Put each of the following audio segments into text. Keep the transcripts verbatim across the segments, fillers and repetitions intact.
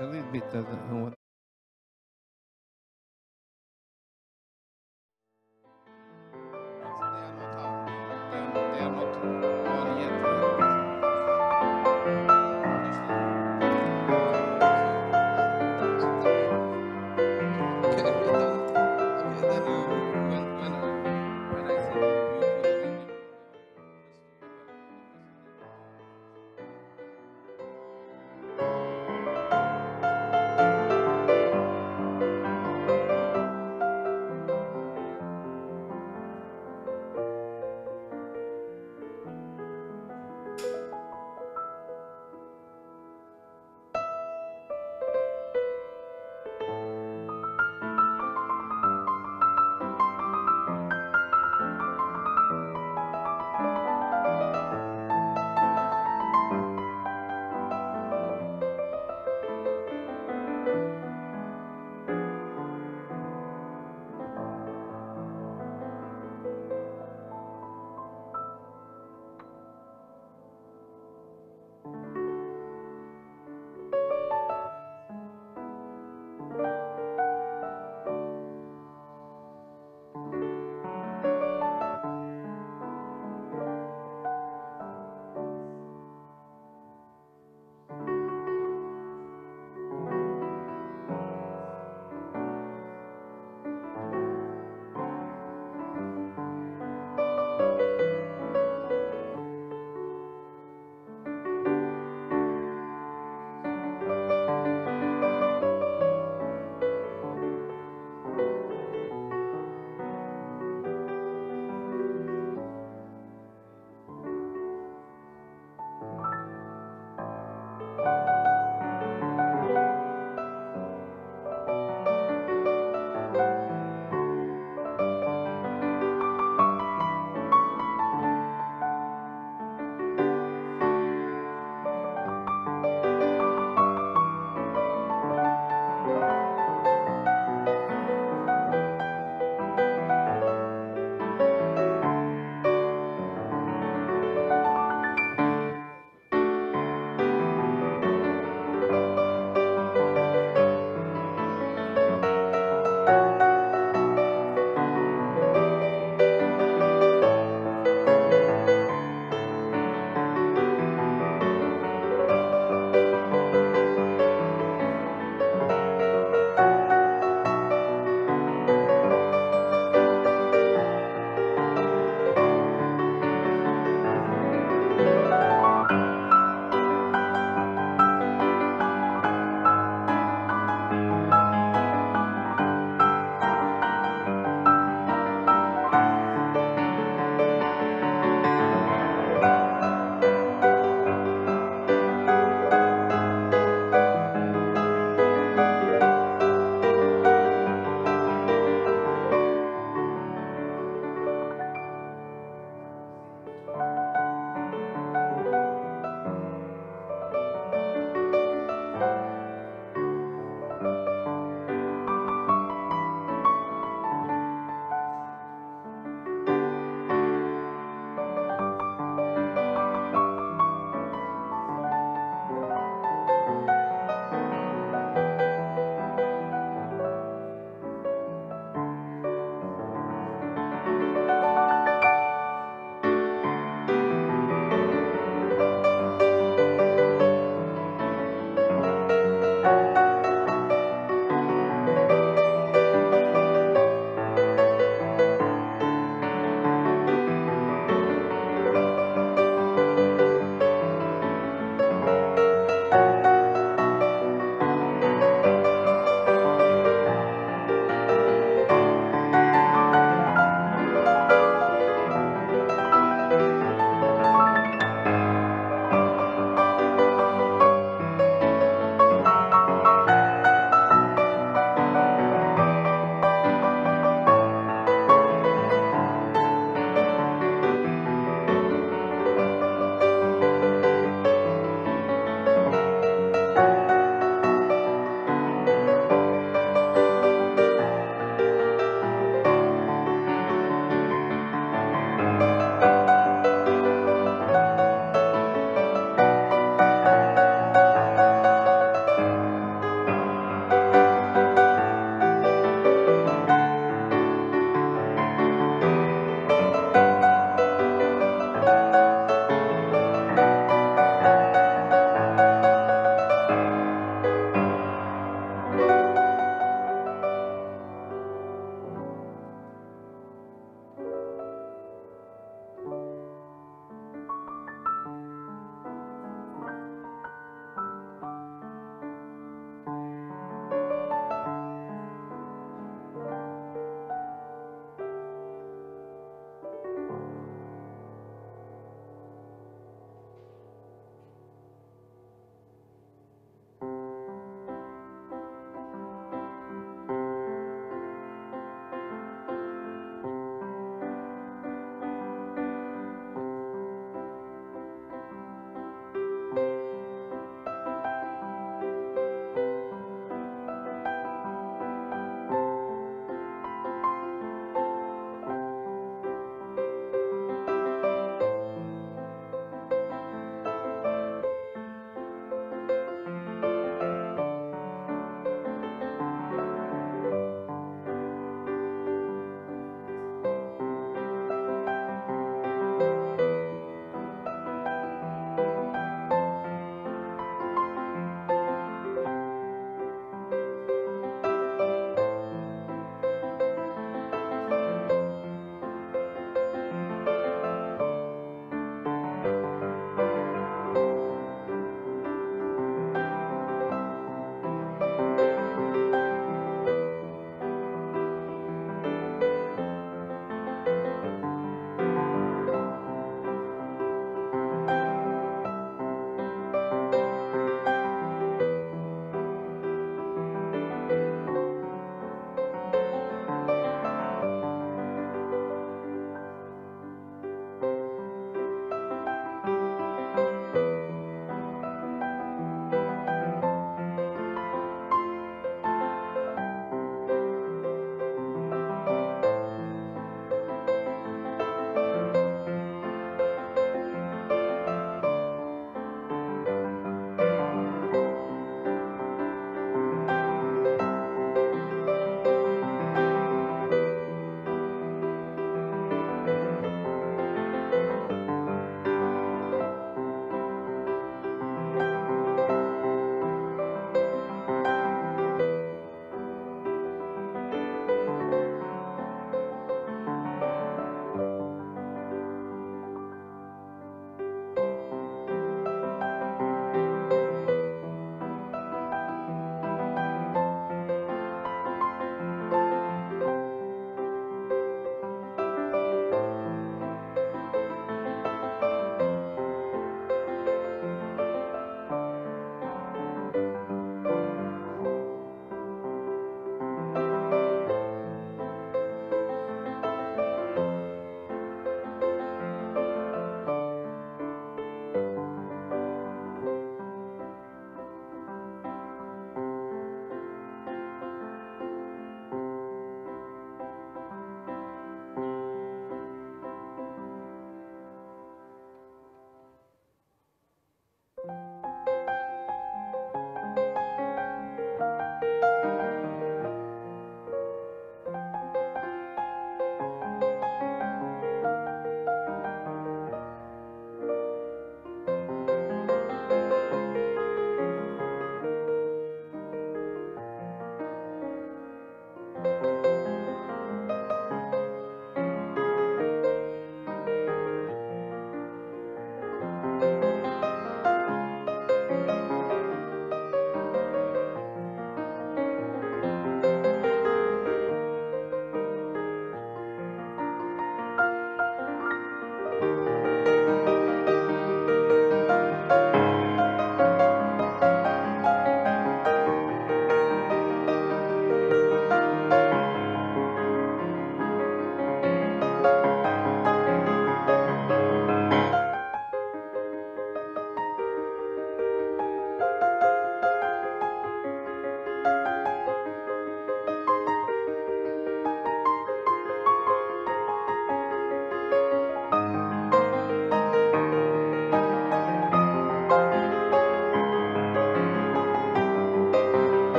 a little bit of the, what they are not out. They are, they are not all yet. Okay, okay, then, okay, then you, when when I when I send you, you put a little bit more uh, just to develop the message.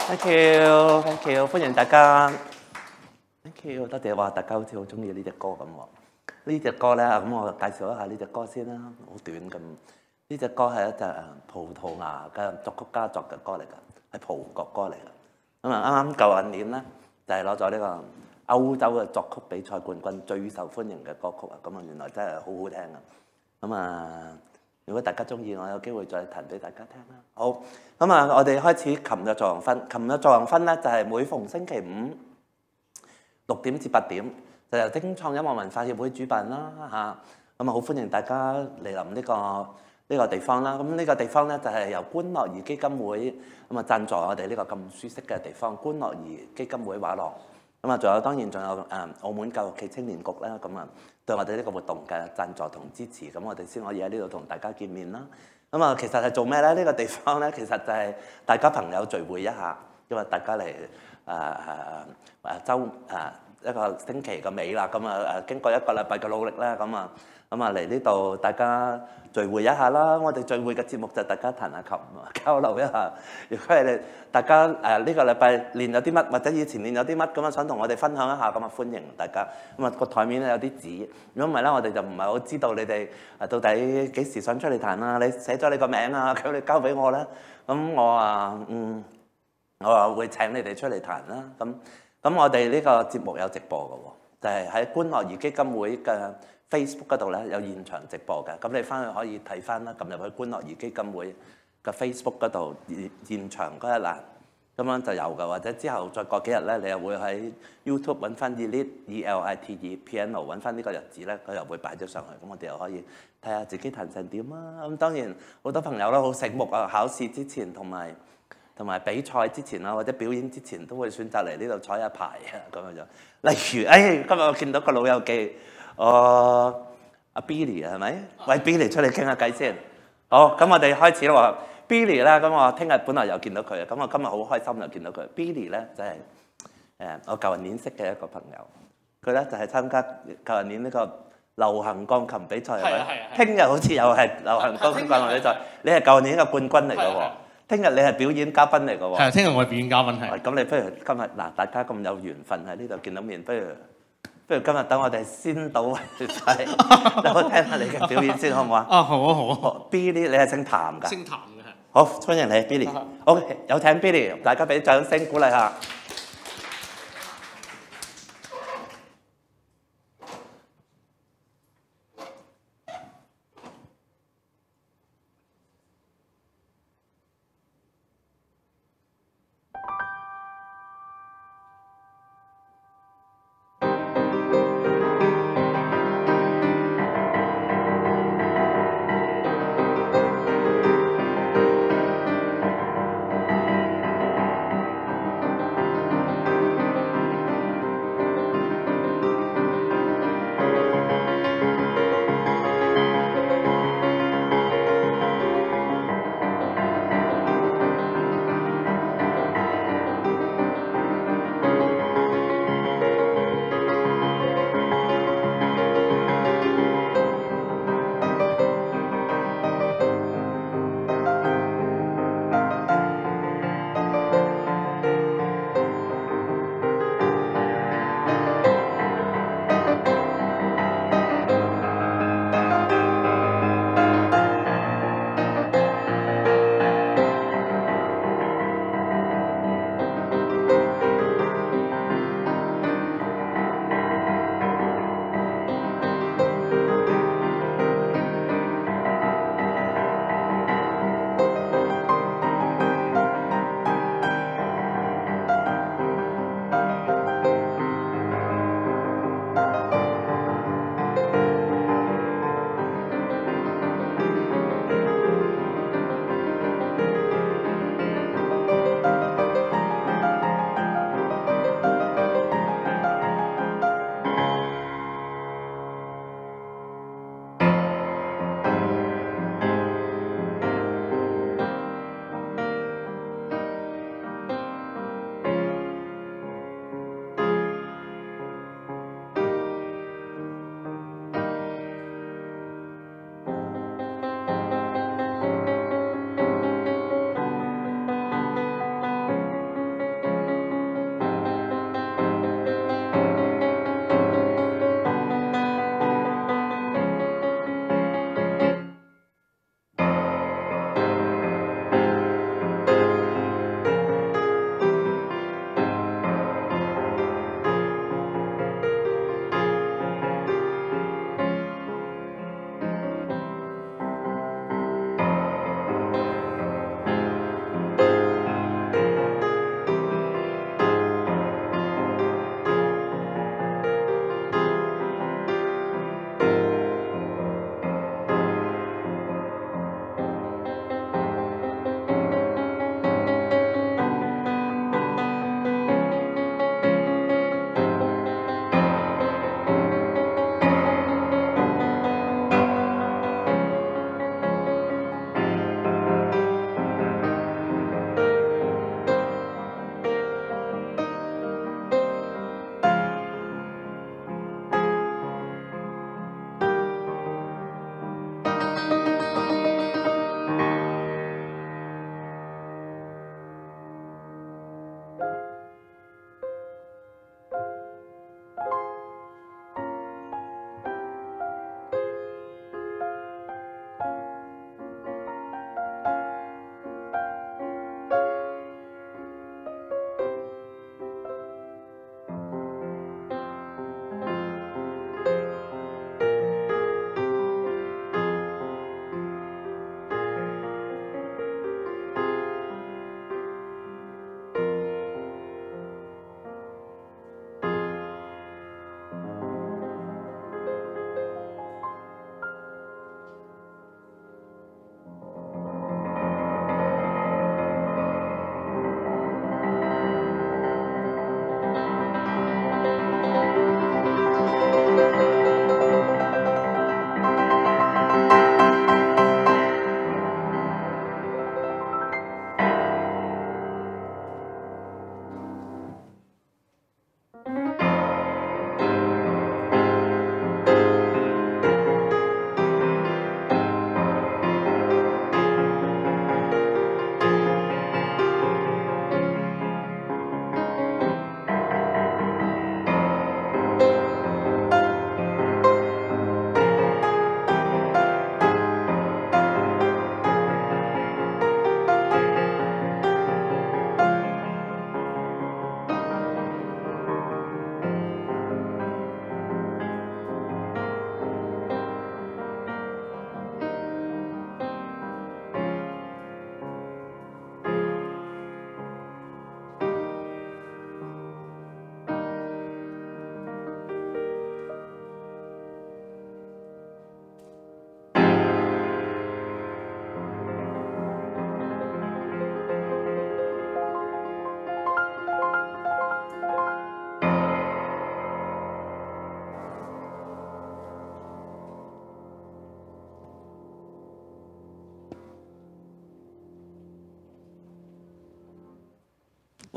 Thank you，thank you，歡迎大家。Thank you，多謝話大家好似好中意呢隻歌咁喎。呢隻歌咧，咁我介紹一下呢隻歌先啦，好短咁。呢隻歌係一隻誒葡萄牙嘅作曲家作嘅歌嚟㗎，係葡國歌嚟㗎。咁啊，啱啱舊年咧就係攞咗呢個歐洲嘅作曲比賽冠軍，最受歡迎嘅歌曲啊！咁啊，原來真係好好聽啊！咁啊〜如果大家中意，我有機會再彈俾大家聽啦。好，咁啊，我哋開始琴日作黃昏。琴日作黃昏咧，就係每逢星期五六點至八點，就由精創音樂文化協會主辦啦嚇。咁啊，好歡迎大家嚟臨呢個呢個地方啦。咁呢個地方咧就係由觀樂兒基金會咁啊贊助我哋呢個咁舒適嘅地方。觀樂兒基金會畫廊。咁啊，仲有當然仲有誒澳門教育暨青年局啦。咁啊。對我哋呢個活動嘅贊助同支持，咁我哋先可以喺呢度同大家見面啦。咁啊，其實係做咩咧？呢、這個地方咧，其實就係大家朋友聚會一下，因為大家嚟誒誒誒週誒一個星期嘅尾啦。咁啊誒經過一個禮拜嘅努力咧，咁啊咁啊嚟呢度大家聚會一下啦。我哋聚會嘅節目就大家彈下琴，交流一下。如果係你大家誒呢、呃這個禮拜練咗啲乜，或者以前練咗啲乜咁啊，想同我哋分享一下，咁啊歡迎大家。咁啊個台面咧有啲紙，如果唔係咧，我哋就唔係好知道你哋誒到底幾時想出嚟彈啊？你寫咗你個名啊，咁你交俾我啦。咁我啊嗯，我話會請你哋出嚟彈啦。咁咁我哋呢個節目有直播嘅喎，就係、是、喺觀樂兒基金會嘅 Facebook 嗰度咧有現場直播嘅。咁你翻去可以睇翻啦，撳入去觀樂兒基金會嘅 Facebook 嗰度現現場嗰一欄。咁樣就有㗎，或者之後再過幾日咧，你又會喺 YouTube 揾翻 Elite E L I T E Piano 揾翻呢個日子咧，佢又會擺咗上去，咁我哋又可以睇下自己彈成點啊！咁當然好多朋友都好醒目啊，考試之前同埋同埋比賽之前啊，或者表演之前都會選擇嚟呢度彩下牌啊，咁樣就例如，哎，今日我見到個老友記，哦，阿 Billy 係咪？喂 Billy 出嚟傾下偈先。好，咁我哋開始啦喎。Billy 咧，咁我聽日本來又見到佢，咁我今日好開心又見到佢。Billy 咧就係、是、誒我舊年識嘅一個朋友，佢咧就係、是、參加舊年呢個流行鋼琴比賽係咪？聽日好似又係流行鋼琴比賽，你係舊年嘅冠軍嚟嘅喎。聽日你係表演嘉賓嚟嘅喎。係，聽日我係表演嘉賓係。咁你不如今日嗱，大家咁有緣分喺呢度見到面，不如不如今日等我哋先到為止，等我聽下你嘅表演先好唔好啊？啊，好啊好啊。Billy 你係姓譚㗎？姓譚。好，歡迎你 Billy。好，有請 Billy， 大家俾掌聲鼓勵下。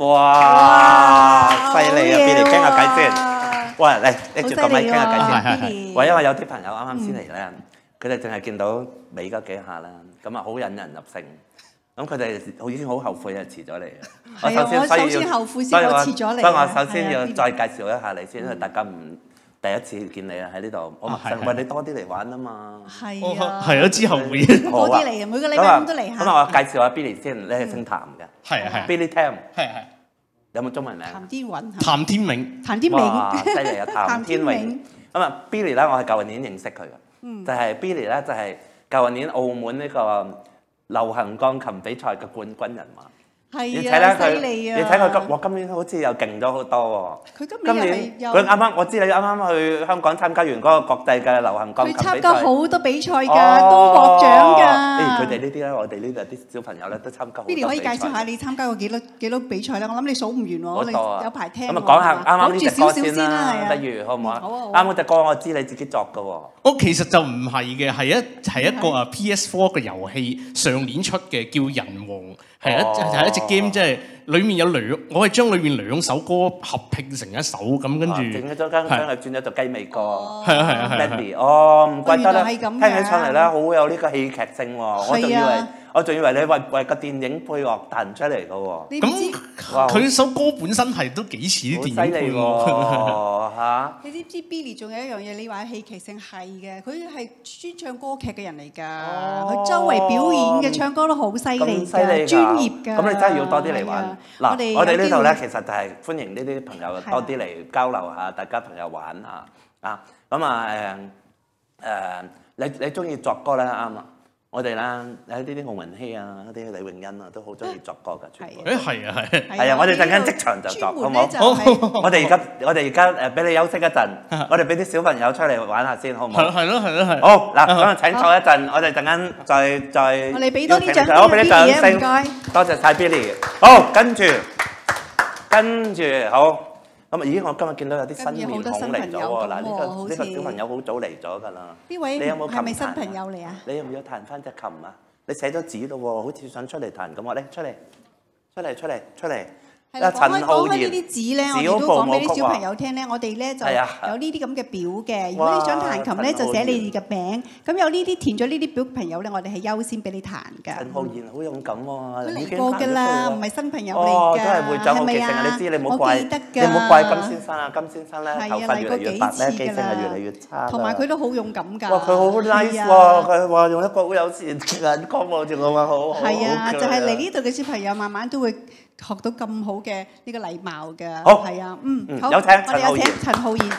哇！犀利啊 ，Billy 傾下偈先。喂，嚟拎住個咪傾下偈先。 係係。 喂，因為有啲朋友啱啱先嚟咧，佢哋淨係見到尾嗰幾下啦，咁啊好引人入勝。咁佢哋已經好後悔啊，遲咗嚟啊！ 我首先首先後悔先，我遲咗嚟。 所以我首先要再介紹一下你先，因為大家唔第一次見你啊喺呢度，我問你多啲嚟玩啊嘛。 係啊， 係啊，之後會多啲嚟，每個禮拜咁都嚟下。 咁啊，我介紹下 Billy 先，你係姓譚嘅。 係啊係。 Billy Tam。 係係。 有冇中文名？ 譚天韻。 譚天永。 譚天永。 哇！犀利啊，譚天永。咁啊，Billy 咧，我係舊年認識佢嘅，就係 Billy 咧，就係舊年澳門呢個流行鋼琴比賽嘅冠軍人物。 係啊，犀利啊！ 你睇佢今，哇！今年好似又勁咗好多喎。 佢今年又佢啱啱，我知你啱啱去香港參加完嗰個國際嘅流行鋼琴比賽。 佢參加好多比賽㗎，都獲獎㗎。 佢哋呢啲咧，我哋呢度啲小朋友咧都參加好多比賽。 Billy 可以介紹下你參加過幾多幾多比賽咧？我諗你數唔完喎，我哋有排聽。 咁啊，講下啱啱呢隻歌先啦， 不如好唔好啊？啱嗰隻歌我知你自己作㗎喎。 我其實就唔係嘅，係一係一個啊 P S 四嘅遊戲，上年出嘅叫《人王》，係一係一隻 game，即係。裡面有兩，我係將裏面兩首歌合拼成一首咁，跟住整咗將將佢轉咗做雞尾歌。 係啊係啊係。 Mandy，哦，唔怪得啦，聽起上嚟咧好有呢個戲劇性喎。我仲以為我仲以為你為為個電影配樂彈出嚟嘅喎。 咁佢首歌本身係都幾似啲電影配樂嚇。 你知唔知 Billy 仲有一樣嘢？你話戲劇性係嘅，佢係專唱歌劇嘅人嚟㗎。佢周圍表演嘅唱歌都好犀利㗎，專業㗎。 咁你真係要多啲嚟玩。嗱，我哋呢度咧，其實就係歡迎呢啲朋友多啲嚟交流下，大家朋友玩下啊。咁啊誒誒，你你中意作歌咧啱啊！我哋啦，喺呢啲奧文希啊，啲李永欣啊，都好中意作歌㗎。全部誒係啊係。 係啊，我哋陣間即場就作，好唔好？好。我哋而家我哋而家誒俾你休息一陣，我哋俾啲小朋友出嚟玩下先，好唔好？ 係咯係咯係。 好嗱，咁啊請坐一陣，我哋陣間再再。 我哋俾多啲掌聲啊 Billy，唔該。 多謝晒 Billy。好，跟住跟住好。咁啊，咦！我今日見到有啲新面孔嚟咗喎。嗱，呢個呢個小朋友好早嚟咗㗎啦。 呢位係咪新朋友嚟啊？ 你有唔要彈翻隻琴啊？你寫咗紙咯喎，好似想出嚟彈咁喎。嚟出嚟，出嚟，出嚟，出嚟。 係啦，講開講開呢啲紙咧，我哋都講俾啲小朋友聽咧。我哋咧就有呢啲咁嘅表嘅。如果你想彈琴咧，就寫你哋嘅名。咁有呢啲填咗呢啲表朋友咧，我哋係優先俾你彈㗎。 陳浩然好勇敢喎， 佢嚟過㗎啦，唔係新朋友嚟㗎。 都係會長好記性啊！你知你唔好怪，你唔好怪金先生啊！金先生咧頭髮越嚟越白咧，記性係越嚟越差。 同埋佢都好勇敢㗎。 哇！佢好 nice 喎，佢話用一個好友善眼光望住我話好好。 係啊，就係嚟呢度嘅小朋友慢慢都會學到咁好嘅呢個禮貌嘅， 好係啊，嗯，好， 有請我哋有請陳浩然。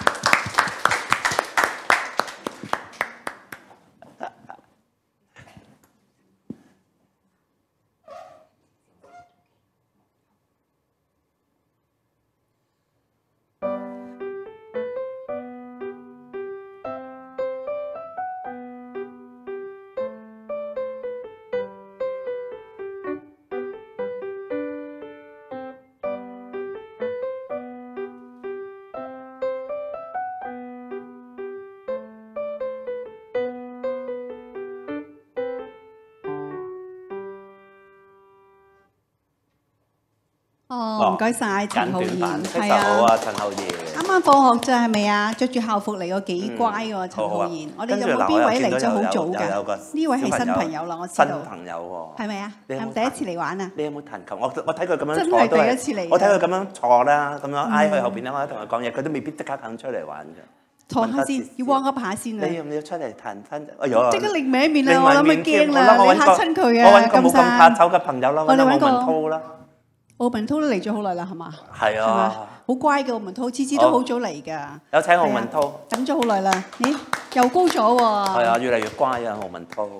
哦，唔該晒陳浩然，係啊， 好啊，陳浩然。 啱啱放學咋係咪啊？着住校服嚟個幾乖喎，陳浩然。我哋有冇邊位嚟咗好早㗎？呢位係新朋友啦，我知道。 新朋友喎。 係咪啊？係咪第一次嚟玩啊？ 你有冇彈琴？我我睇佢咁樣真係第一次嚟。 我睇佢咁樣坐啦，咁樣挨佢後邊咧，我同佢講嘢，佢都未必即刻肯出嚟玩㗎。 坐下先，要 warm up 下先啊！ 你要唔要出嚟彈翻？哎呀！ 即刻另歪面啦，我諗佢驚啦，你嚇親佢啊！ 我揾個冇咁怕醜嘅朋友啦，揾奧文滔啦。 奧文滔都嚟咗好耐啦，係嘛？ 係啊， 好乖嘅奧文滔，次次都好早嚟㗎。 有請奧文滔。 等咗好耐啦，咦？又高咗喎。 係啊，越嚟越乖啊，奧文滔。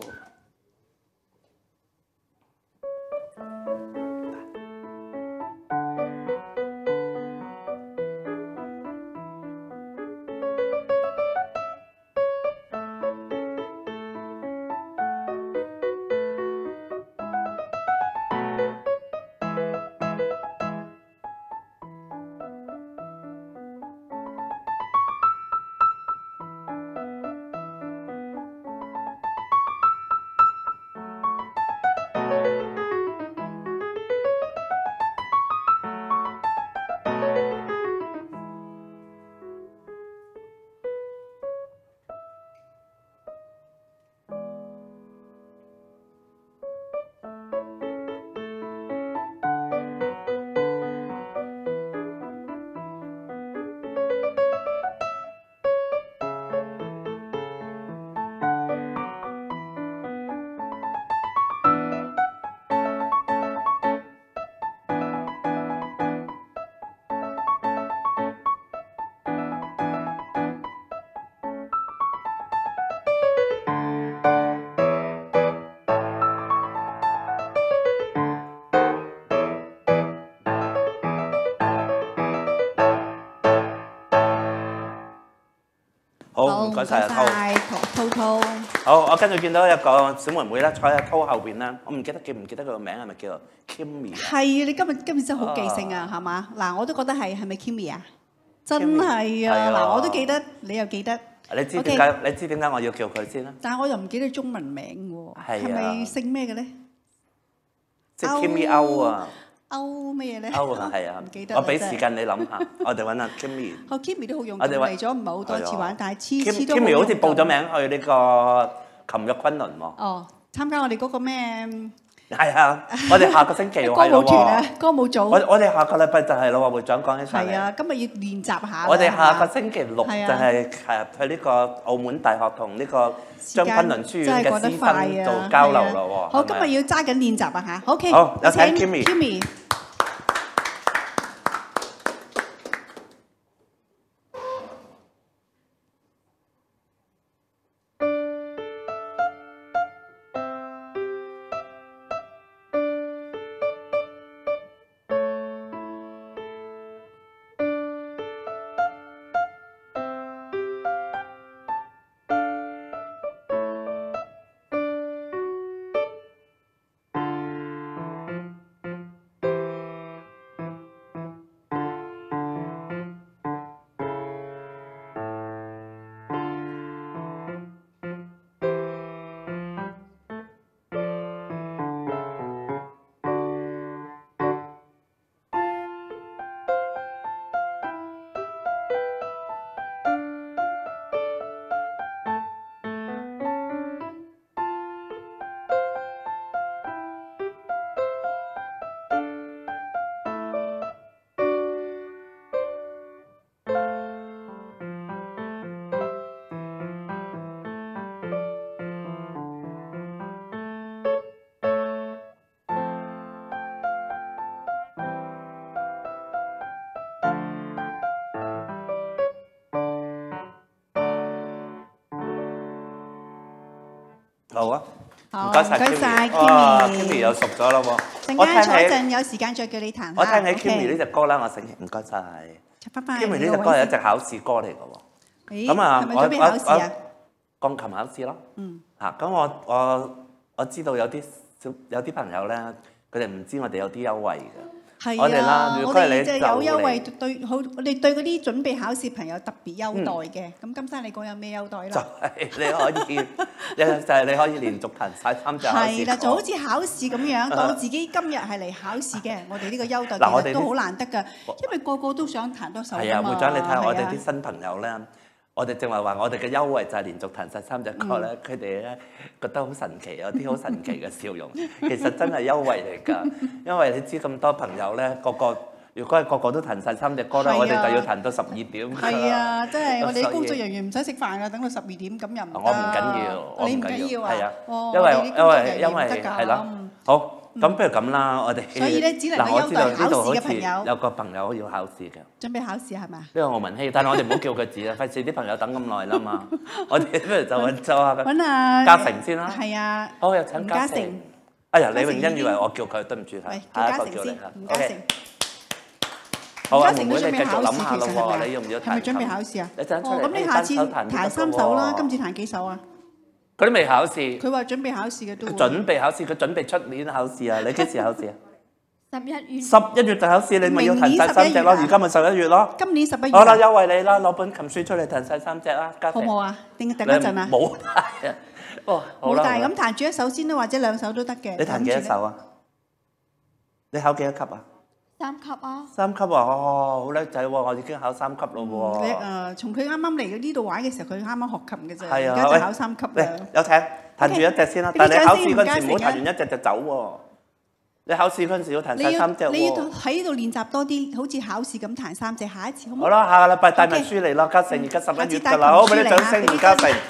好，唔該晒阿滔滔滔。 好，我跟住見到有個小妹妹咧，坐喺阿滔後邊咧，我唔記得記唔記得佢個名係咪叫 Kimmy 啊？ 係啊，你今日今日真係好記性啊，係嘛？嗱，我都覺得係，係咪 Kimmy 啊？真係啊！嗱，我都記得，你又記得。 你知點解？你知點解我要叫佢先啦？ 但係我又唔記得中文名喎，係咪姓咩嘅咧？ 即係 Kimmy 歐啊！ 歐咩咧？ 歐啊，係啊， 唔記得。 我俾時間你諗下，我哋揾下 Kimmy。 好 Kimmy 都好勇敢嚟咗，唔係好多次玩，但係次次都。 Kimmy 好似報咗名去呢個琴日昆侖喎。 哦，參加我哋嗰個咩？ 係啊，我哋下個星期喎。 歌舞團啊，歌舞組。 我我哋下個禮拜就係咯喎，會長講起上嚟。 係啊，今日要練習下。 我哋下個星期六就係係去呢個澳門大學同呢個將昆侖書院嘅師生做交流咯喎。 好，今日要揸緊練習啊嚇。OK， 好，有請 Kimmy。好啊，唔該晒 Kimmy，Kimmy 又熟咗啦喎。 陣間坐一陣有時間再叫你彈。 我聽起 Kimmy 呢隻歌啦，我醒起，唔該晒。Kimmy 呢隻歌係一隻考試歌嚟嘅喎。咁啊，我我我鋼琴考試咯。嗯。嚇，咁我我我知道有啲小有啲朋友咧，佢哋唔知我哋有啲優惠嘅。 係啊，我哋即係有優惠對好，我哋對嗰啲準備考試朋友特別優待嘅。咁金生你講有咩優待啦？ 就係你可以，就係你可以連續彈晒三隻考試。 係啦，就好似考試咁樣，當自己今日係嚟考試嘅，我哋呢個優待其實都好難得㗎，因為個個都想彈多首啊嘛。係啊，會長你睇下我哋啲新朋友咧。我哋正話話，我哋嘅優惠就係連續彈晒三隻歌咧，佢哋咧覺得好神奇，有啲好神奇嘅笑容。其實真係優惠嚟㗎，因為你知咁多朋友咧，個個如果係個個都彈晒三隻歌咧，我哋就要彈到十二點。係啊，真係我哋啲工作人員唔使食飯㗎，等到十二點咁又唔得。我唔緊要，你唔緊要啊？係啊，因為因為因為係啦，好。咁不如咁啦，我哋所以咧只能夠優待考試嘅朋友。 有個朋友要考試嘅， 準備考試係咪？ 呢個奧文希，但係我哋唔好叫佢字啦，費事啲朋友等咁耐啦嘛。我哋不如就揾就下揾阿嘉誠先啦。 係啊， 好，有請嘉誠。哎呀，李永欣以為我叫佢，對唔住佢。 叫嘉誠先，吳嘉誠。 好啊，妹妹你繼續諗下咯喎，你要唔要彈？ 係咪準備考試啊？ 你陣出嚟， 咁你下次彈三首啦，今次彈幾首啊？ 佢都未考試。 佢話準備考試嘅都。 準備考試，佢準備出年考試啊！你幾時考試啊？ 十一月。十一月就考試，你咪要彈晒三隻咯。而家咪十一月咯。 今年十一月。 好啦，優惠你啦，攞本琴書出嚟彈晒三隻啦，嘉誠。 好唔好啊？定等一陣啊？ 冇帶啊！哦，好啦。 冇帶咁彈住一首先啦，或者兩首都得嘅。 你彈幾多首啊？你考幾多級啊？ 三級啊！ 三級啊！哦，好叻仔喎！我已經考三級咯喎。 叻啊！從佢啱啱嚟呢度玩嘅時候，佢啱啱學琴嘅啫。 係啊， 而家就考三級啦。 有請彈住一隻先啦，但係你考試嗰陣時唔好彈完一隻就走喎。你考試嗰陣時要彈晒三隻喎。 你要喺呢度練習多啲，好似考試咁彈三隻。下一次好唔好？ 好啦，下個禮拜帶埋書嚟咯，嘉誠而家十一月㗎啦，好，俾啲掌聲，吳嘉誠。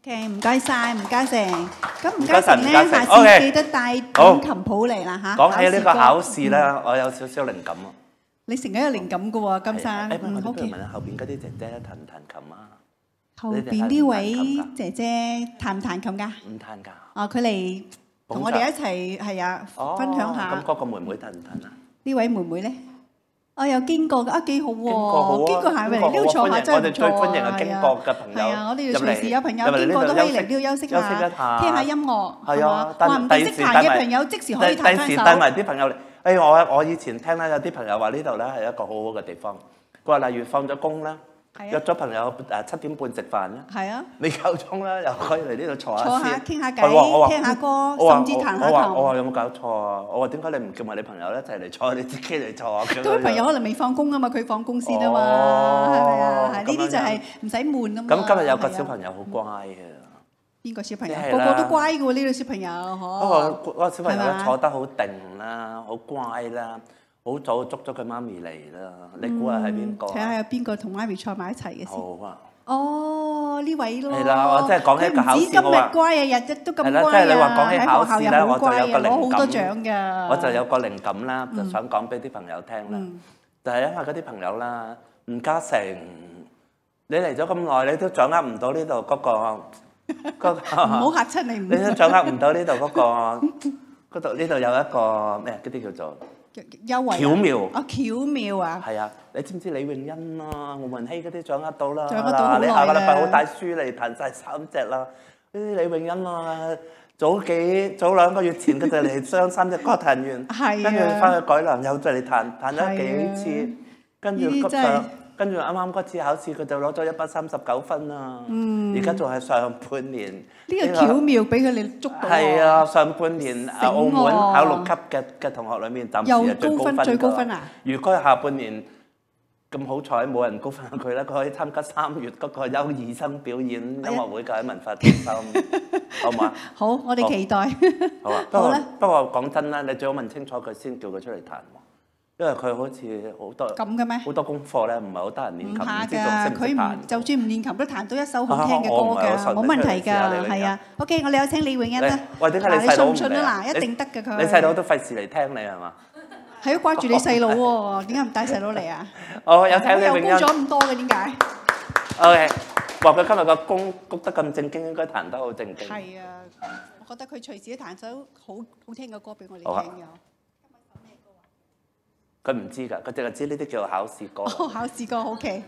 OK， 唔該晒，吳嘉誠。咁吳嘉誠咧，下次記得帶本琴譜嚟啦嚇。 講起呢個考試咧，我有少少靈感啊。 你成日有靈感嘅喎，金生。 誒，我哋不如問下後邊嗰啲姐姐彈唔彈琴啊？ 後邊呢位姐姐彈唔彈琴㗎？ 唔彈㗎。 哦，佢嚟同我哋一齊係啊，分享下。 咁嗰個妹妹彈唔彈啊？ 呢位妹妹咧？我有經過嘅啊，幾好喎！經過行嚟呢度坐下真係唔錯啊！ 我哋最歡迎係經過嘅朋友。 係啊，我哋隨時有朋友經過都可以嚟呢度休息下，聽下音樂，係嘛？話唔定識彈嘅朋友即時可以彈翻首。 第時帶埋啲朋友嚟。誒，我我以前聽咧有啲朋友話呢度咧係一個好好嘅地方。佢話例如放咗工咧，約咗朋友誒七點半食飯咧，係啊，你夠鐘咧又可以嚟呢度坐下坐下傾下偈，聽下歌，甚至彈下琴。 我話有冇搞錯啊？我話點解你唔叫埋你朋友一齊嚟坐，你自己嚟坐啊？ 咁朋友可能未放工啊嘛，佢放工先啊嘛，係咪啊？係呢啲就係唔使悶啊嘛。 咁今日有個小朋友好乖嘅。 邊個小朋友？個個都乖嘅喎，呢個小朋友嗬。 不過嗰個小朋友咧坐得好定啦，好乖啦，好早捉咗佢媽咪嚟啦。你估下係邊個？ 睇下有邊個同媽咪坐埋一齊嘅先。 好啊。 哦，呢位咯。 係啦，我即係講起個考試，我話。 今日乖啊，日日都咁乖啊。 係啦，即係你話講起考試咧，我就有個靈感。 攞好多獎㗎。 我就有個靈感啦，就想講俾啲朋友聽啦。就係因為嗰啲朋友啦，吳嘉誠，你嚟咗咁耐，你都掌握唔到呢度嗰個。 唔好嚇親你， 你都掌握唔到呢度嗰個嗰度呢度有一個咩嗰啲叫做優惠巧妙啊！巧妙啊！ 係啊！你知唔知李詠欣啦、胡文希嗰啲掌握到啦？ 掌握到好耐啦！ 你下個禮拜好帶書嚟彈曬三隻啦！呢啲李詠欣啊，早幾早兩個月前佢就嚟將三隻歌彈完，跟住翻去改良又再嚟彈彈咗幾次，跟住急上。跟住啱啱嗰次考試，佢就攞咗一百三十九分啊！而家仲係上半年。 呢個巧妙俾佢哋捉到。 係啊，上半年啊，澳門考六級嘅嘅同學裏面，暫時係最高分㗎。 最高分啊！ 如果下半年咁好彩，冇人高分佢咧，佢可以參加三月嗰個優異生表演音樂會嘅喺文化中心，好唔好啊？ 好，我哋期待。 好啊，不過不過講真啦，你最好問清楚佢先，叫佢出嚟彈。因為佢好似好多咁嘅咩？ 好多功課咧，唔係好得人練琴，唔怕知仲識唔識彈。 佢唔就算唔練琴都彈到一首好聽嘅歌㗎，冇問題㗎，係啊。OK，我哋有請李詠欣啦。 喂，點解你細佬唔嚟啊？嗱，一定得㗎佢。 你細佬都費事嚟聽你係嘛？ 係都掛住你細佬喎，點解唔帶細佬嚟啊？ 哦，有請李詠欣。 又高咗咁多嘅點解 ？OK，話佢今日個功谷得咁正經，應該彈得好正經。 係啊，我覺得佢隨時都彈首好好聽嘅歌俾我哋聽㗎。 佢唔知㗎，佢淨係知呢啲叫考試歌。 哦，考試歌 OK。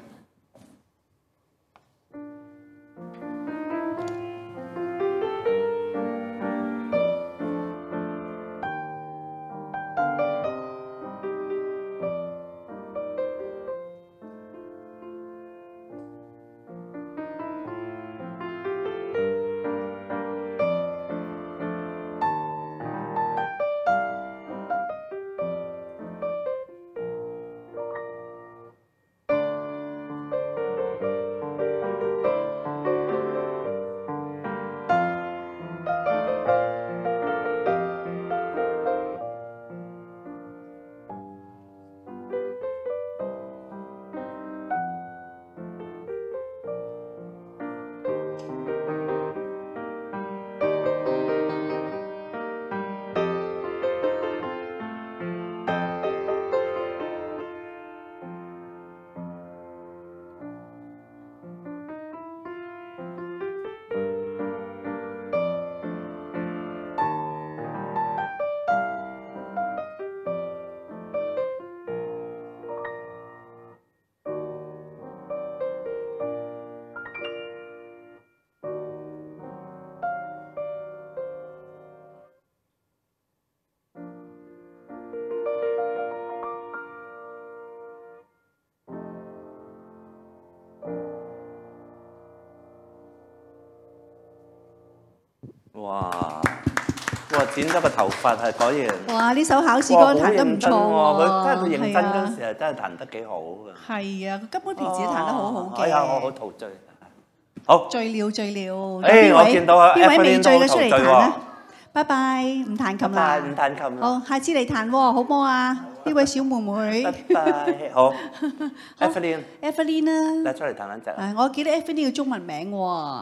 哇！哇！剪咗個頭髮係果然。 哇！呢首考試歌彈得唔錯喎。 佢真係佢認真嗰陣時係真係彈得幾好㗎。 係啊，佢根本平時都彈得好好嘅。 哎呀，我好陶醉。好。 醉了醉了。 誒，我見到啊， 邊位未醉嘅出嚟彈咧？拜拜，唔彈琴啦。 唔彈琴。 好，下次嚟彈喎，好唔好啊？呢位小妹妹。 拜拜。好。Evelyn。 Evelyn 啦。 嚟出嚟彈兩隻。 我記得 Evelyn 嘅中文名喎。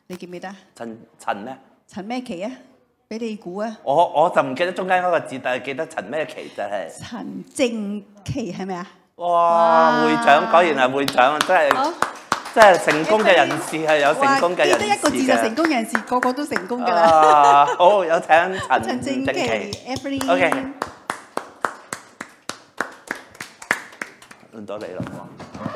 你記唔記得？ 陳陳咩？ 陳咩琪啊？俾你估啊！ 我我就唔記得中間嗰個字，但係記得陳咩琪就係、是。 陳正琪係咪啊？ 哇！會長果然係會長，真係真係成功嘅人士係有成功嘅人士嘅。記得一個字就成功人士，個個都成功㗎啦。啊！好，有請陳正琪 ，Evelyn。OK。輪到你啦喎！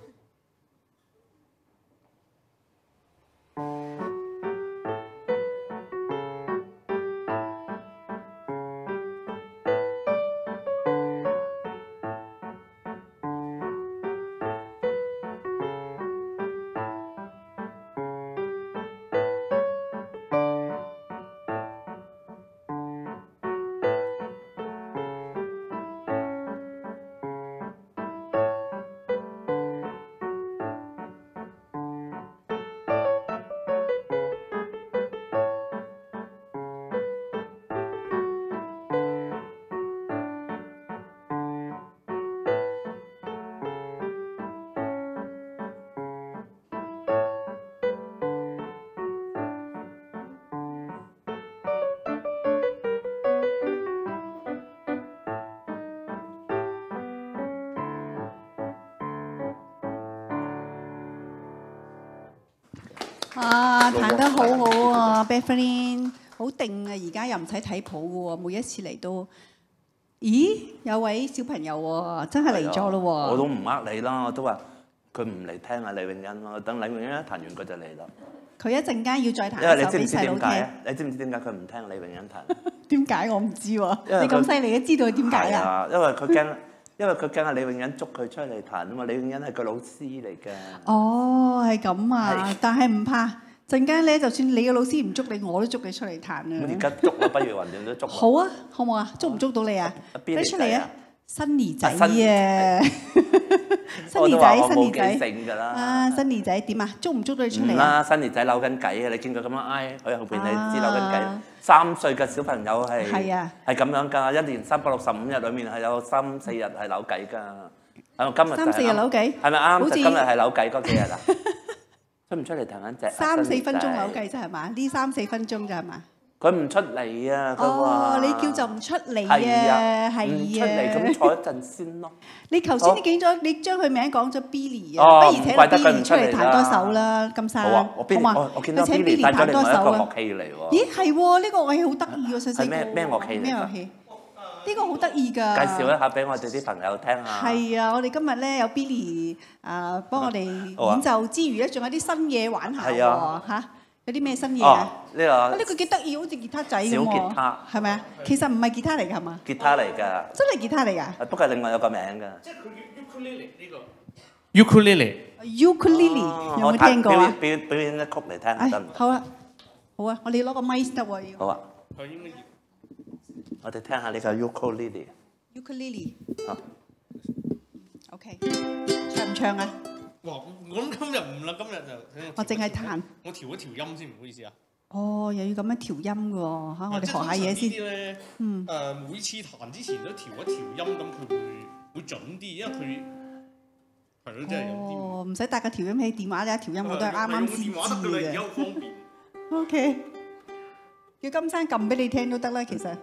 啊，彈得好好啊 ，Bethany 好定啊！而家又唔使睇譜嘅喎，每一次嚟都，咦，有位小朋友喎，真係嚟咗咯喎！我都唔呃你啦，我都話佢唔嚟聽啊李永欣咯，等李永欣一彈完佢就嚟啦。佢一陣間要再彈一首俾細佬聽。你知唔知點解佢唔聽李永欣彈？點解我唔知喎？你咁犀利，都知道點解啊？因為佢驚。因為佢驚阿李永欣捉佢出嚟彈啊嘛，李永欣係個老師嚟嘅。哦，係咁啊，但係唔怕，陣間咧就算你個老師唔捉你，我都捉你出嚟彈啊！咁而家捉啊，不如橫掂都捉。好啊，好唔好啊？捉唔捉到你啊？俾出嚟啊！新兒仔啊！新兒仔，新兒仔。啊，新兒仔點啊？捉唔捉到你出嚟啊？唔啦，新兒仔扭緊計啊！你見佢咁樣挨佢後邊，你知扭緊計。三歲嘅小朋友係係咁樣㗎，一年三百六十五日裡面係有三四日係扭計㗎。啊，今日三四日扭計係咪啱？就今日係扭計嗰幾日啊？出唔出嚟彈一隻？三四分鐘扭計啫係嘛？呢三四分鐘啫係嘛？佢唔出嚟啊！佢話：哦，你叫就唔出嚟啊！係啊，係啊，唔出嚟咁坐一陣先咯。你頭先你記咗，你將佢名講咗 Billy 啊，不如請 Billy 出嚟彈多首啦，金生。好啊，我邊我我見到 Billy 帶咗另外一個樂器嚟喎。咦，係喎，呢個樂器好得意喎，細細個。係咩咩樂器嚟㗎？咩樂器？呢個好得意㗎。介紹一下俾我哋啲朋友聽下。係啊，我哋今日咧有 Billy 啊幫我哋演奏之餘咧，仲有啲新嘢玩下喎嚇。有啲咩新嘢啊？呢個呢個幾得意，好似吉他仔咁喎。小吉他係咪啊？其實唔係吉他嚟㗎，係嘛？吉他嚟㗎。真係吉他嚟㗎？不過另外有個名㗎。即係佢叫 ukulele 呢個。ukulele。ukulele 有冇聽過啊？表表演一曲嚟聽下得唔得？好啊，好啊，我哋攞個咪得喎要。好啊。佢應該要。我哋聽下呢個 ukulele。ukulele。好。OK。唱唔唱啊？哇！我諗今日唔啦，今日就我淨係彈，我調一調音先，唔好意思啊。哦，又要咁樣調音嘅喎嚇，我哋學下嘢先。嗯。誒，每次彈之前都調一調音，咁佢會會準啲，因為佢係咯，真係有啲。哦，唔使帶個調音器，電話咧調音我都係啱啱先知嘅。而家好方便。O K。叫金生撳俾你聽都得啦，其實。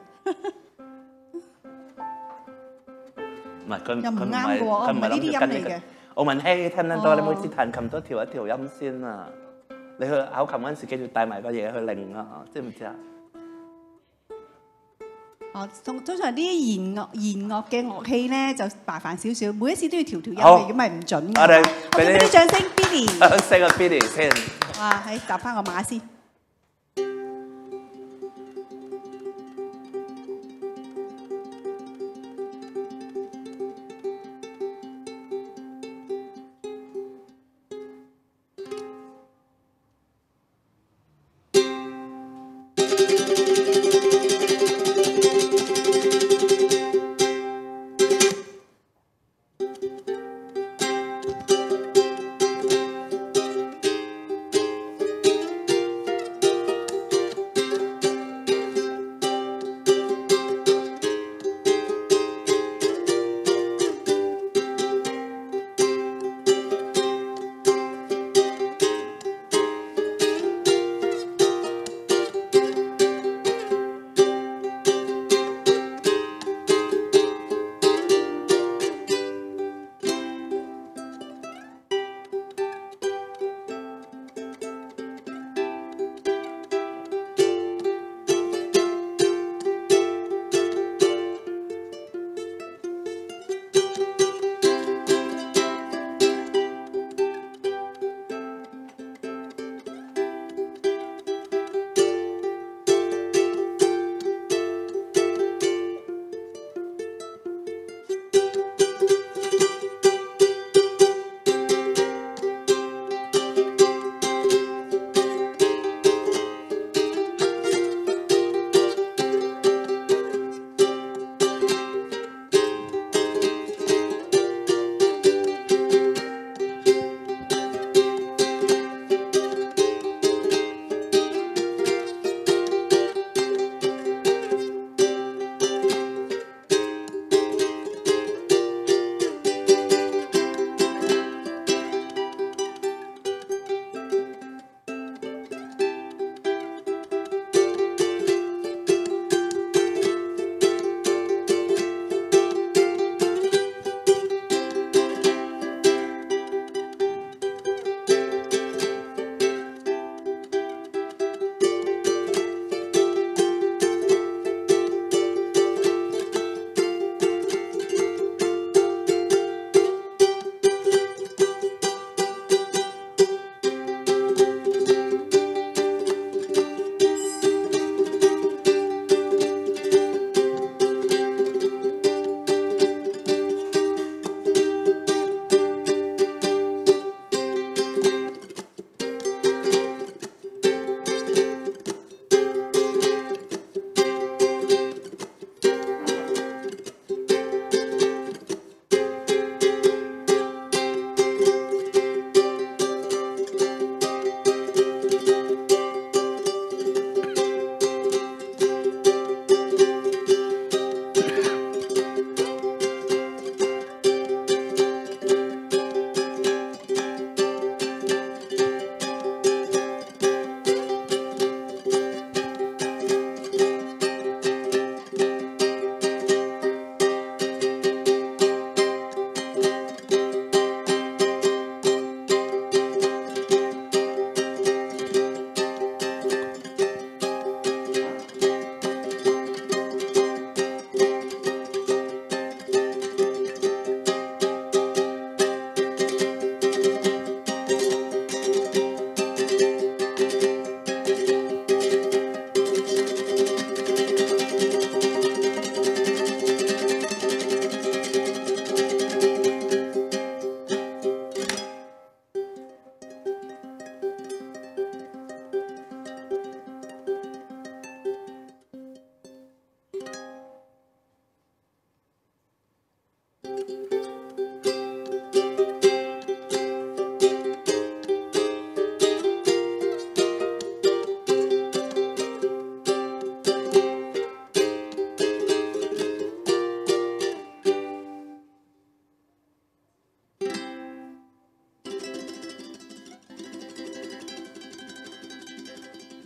唔係佢，又唔啱嘅喎，我唔係呢啲音嚟嘅。奧文希聽得多，你每次彈琴都調一調音先啊！你去考琴嗰陣時，記住帶埋個嘢去令啊，知唔知啊？哦，通通常啲弦樂弦樂嘅樂器咧就麻煩少少，每一次都要調調音，如果唔係唔準嘅。我哋我哋俾啲掌聲 ，Billy。掌聲啊 ，Billy 先。哇，係搭翻個馬先。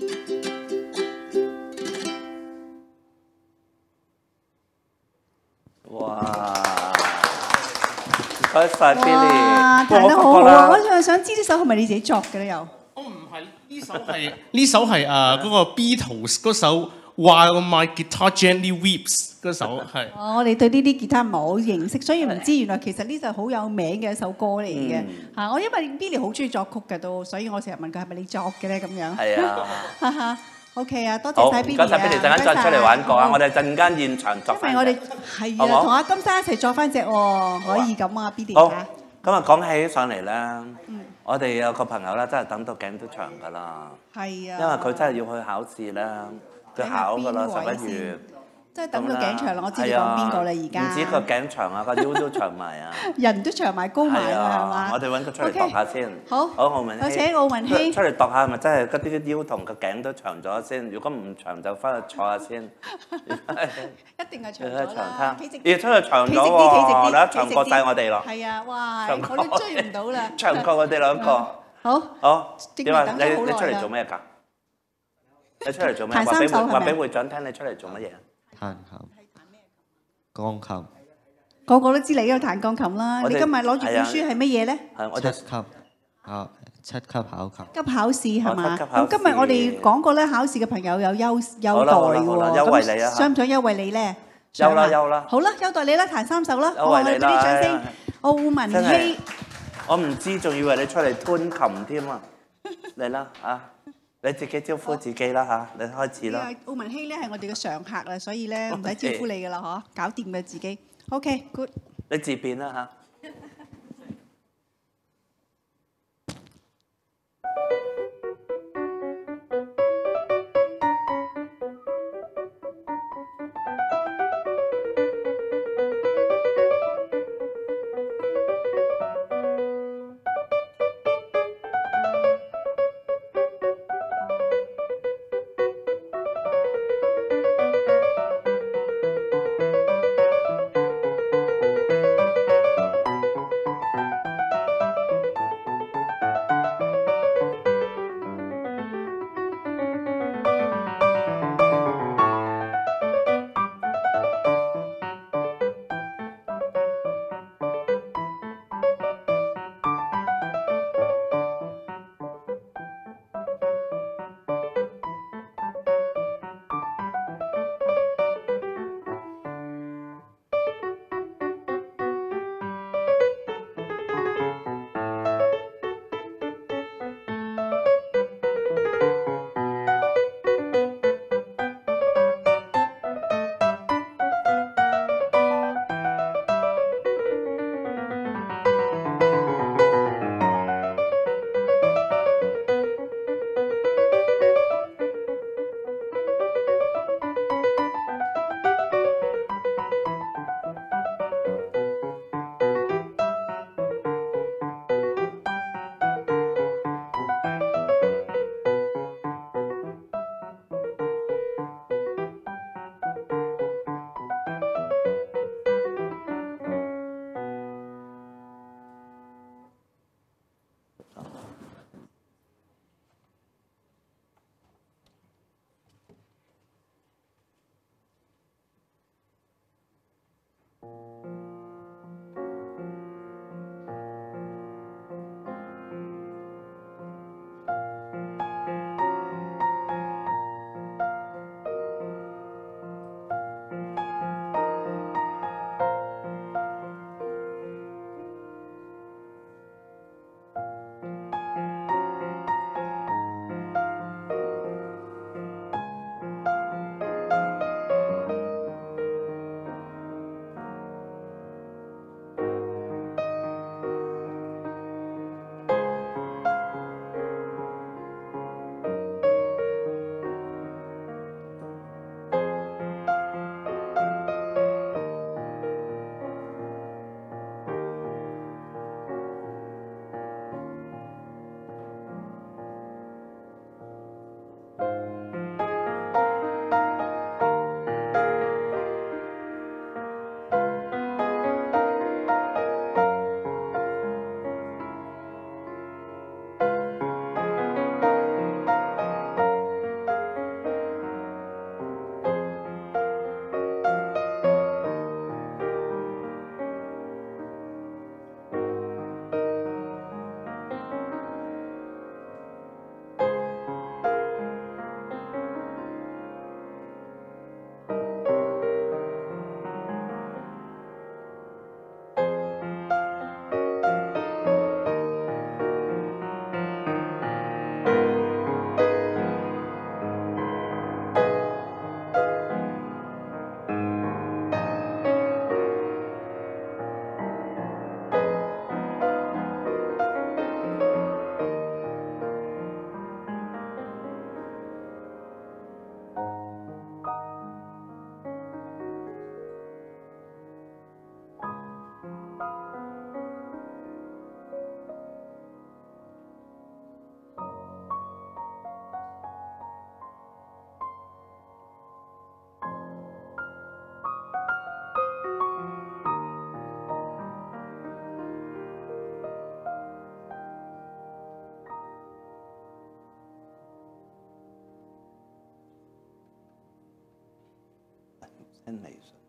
哇！唔該晒 Billy， 哇，彈得好好啊！我仲想知呢首係咪你自己作嘅咧？又哦，唔係，呢首係呢首係誒嗰個 Beatles 嗰首 While My Guitar Gently Weeps 嗰首係。 哦，我哋對呢啲吉他唔係好認識，所以唔知原來其實呢就好有名嘅一首歌嚟嘅嚇。我因為 Billy 好中意作曲嘅都，所以我成日問佢係咪你作嘅咧咁樣。 係啊。 哈哈。OK 啊，多謝晒 Billy 啊！ 唔該晒 Billy，陣間再出嚟玩過啊！我哋陣間現場作翻。 因為我哋係啊，同阿金生一齊作翻隻喎，可以咁啊 ，Billy 好，咁啊講起上嚟咧，我哋有個朋友咧，真係等到頸都長㗎啦。係啊。因為佢真係要去考試啦，佢考㗎啦，十一月。 真係等到頸長啦！我知你講邊個啦，而家。 唔止個頸長啊，個腰都長埋啊。 人都長埋高埋啊，係嘛？ 我哋揾佢出嚟度下先。 好。 好，奧文希。 有請奧文希。 出嚟度下，咪真係嗰啲腰同個頸都長咗先。如果唔長就翻去坐下先。 一定係長咗啦。企直啲。 要出去長咗喎，啦長過晒我哋咯。 係啊，哇！我都追唔到啦。 長過我哋兩個。 好。 好。點啊？你你出嚟做咩㗎？你出嚟做咩？話俾會話俾會長聽，你出嚟做乜嘢？ 彈琴、鋼琴， 個個都知你喺度彈鋼琴啦。你今日攞住本書係乜嘢咧？ 七級考七級考級。 急考試係嘛？咁今日我哋講過咧，考試嘅朋友有優優待嘅喎。 優惠你啊！ 想唔想優惠你咧？ 優啦優啦。 好啦，優待你啦，彈三首啦。 優惠你啦！ 我哋俾啲掌聲。奧文希， 我唔知，仲以為你出嚟吞琴添啊！嚟啦啊！你自己招呼自己啦嚇，你開始啦。 奧文希咧係我哋嘅常客啦，所以咧唔使招呼你噶啦嗬，搞掂嘅自己。OK，good。 你自辯啦嚇。 send 微信。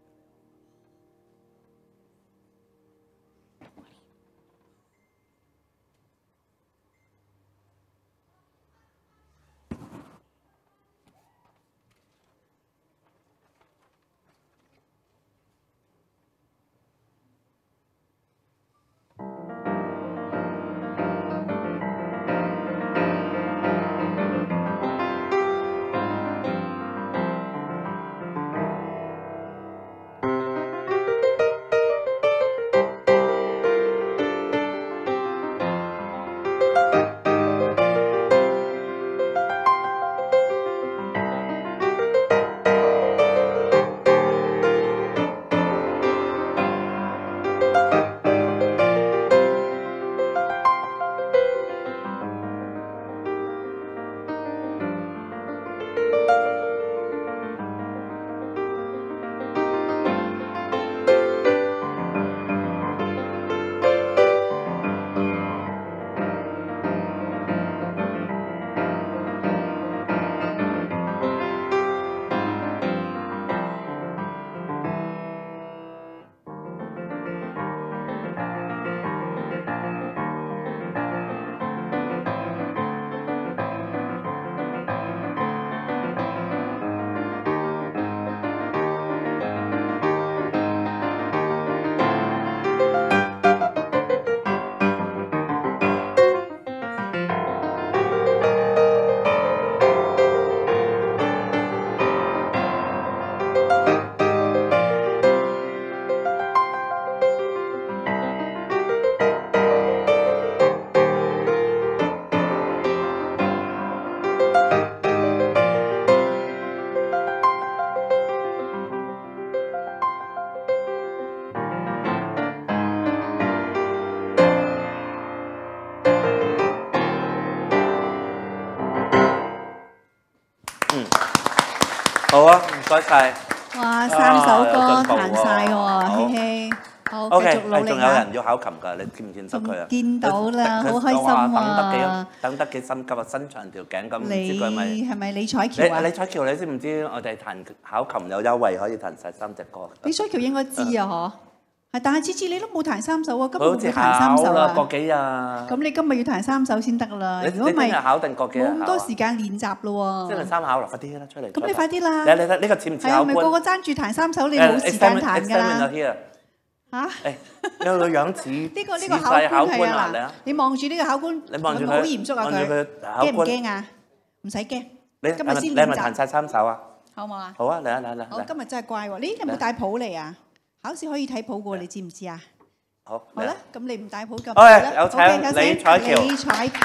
好啊，唔該晒。 哇，三首歌彈晒喎，希希。好，繼 OK， 續努力仲有人要考琴㗎，你見唔見得佢啊？ 見到啦，好開心等得啊！ 幾等得幾心急啊，伸長條頸咁，唔知佢係咪？ 你係咪李彩橋啊？ 李彩橋，你知唔知我哋彈考琴有優惠，可以彈晒三隻歌？ 李彩橋應該知啊，嗬。係，但係次次你都冇彈三首啊，今日好似會彈三首啊。 個幾日？咁你今日要彈三首先得啦。 如果唔係考定個幾日？ 冇咁多時間練習咯喎。 星期三考啦，快啲啦，出嚟。 咁你快啲啦。 你你呢個似唔似考官？ 係咪個個爭住彈三首？你冇時間彈㗎啦。嚇！誒， 有個樣似呢個呢個考官係啊嗱，你望住呢個考官， 你望住佢， 好嚴肅啊佢，驚唔驚啊？唔使驚， 你今日先練習。 你係咪彈晒三首啊？ 好唔好啊？ 好啊，嚟啊嚟嚟。 好，今日真係乖喎！你有冇帶譜嚟啊？考試可以睇譜嘅喎，你知唔知啊？ 好。 好啦，咁你唔帶譜咁。 好，有請李彩橋。 李彩橋。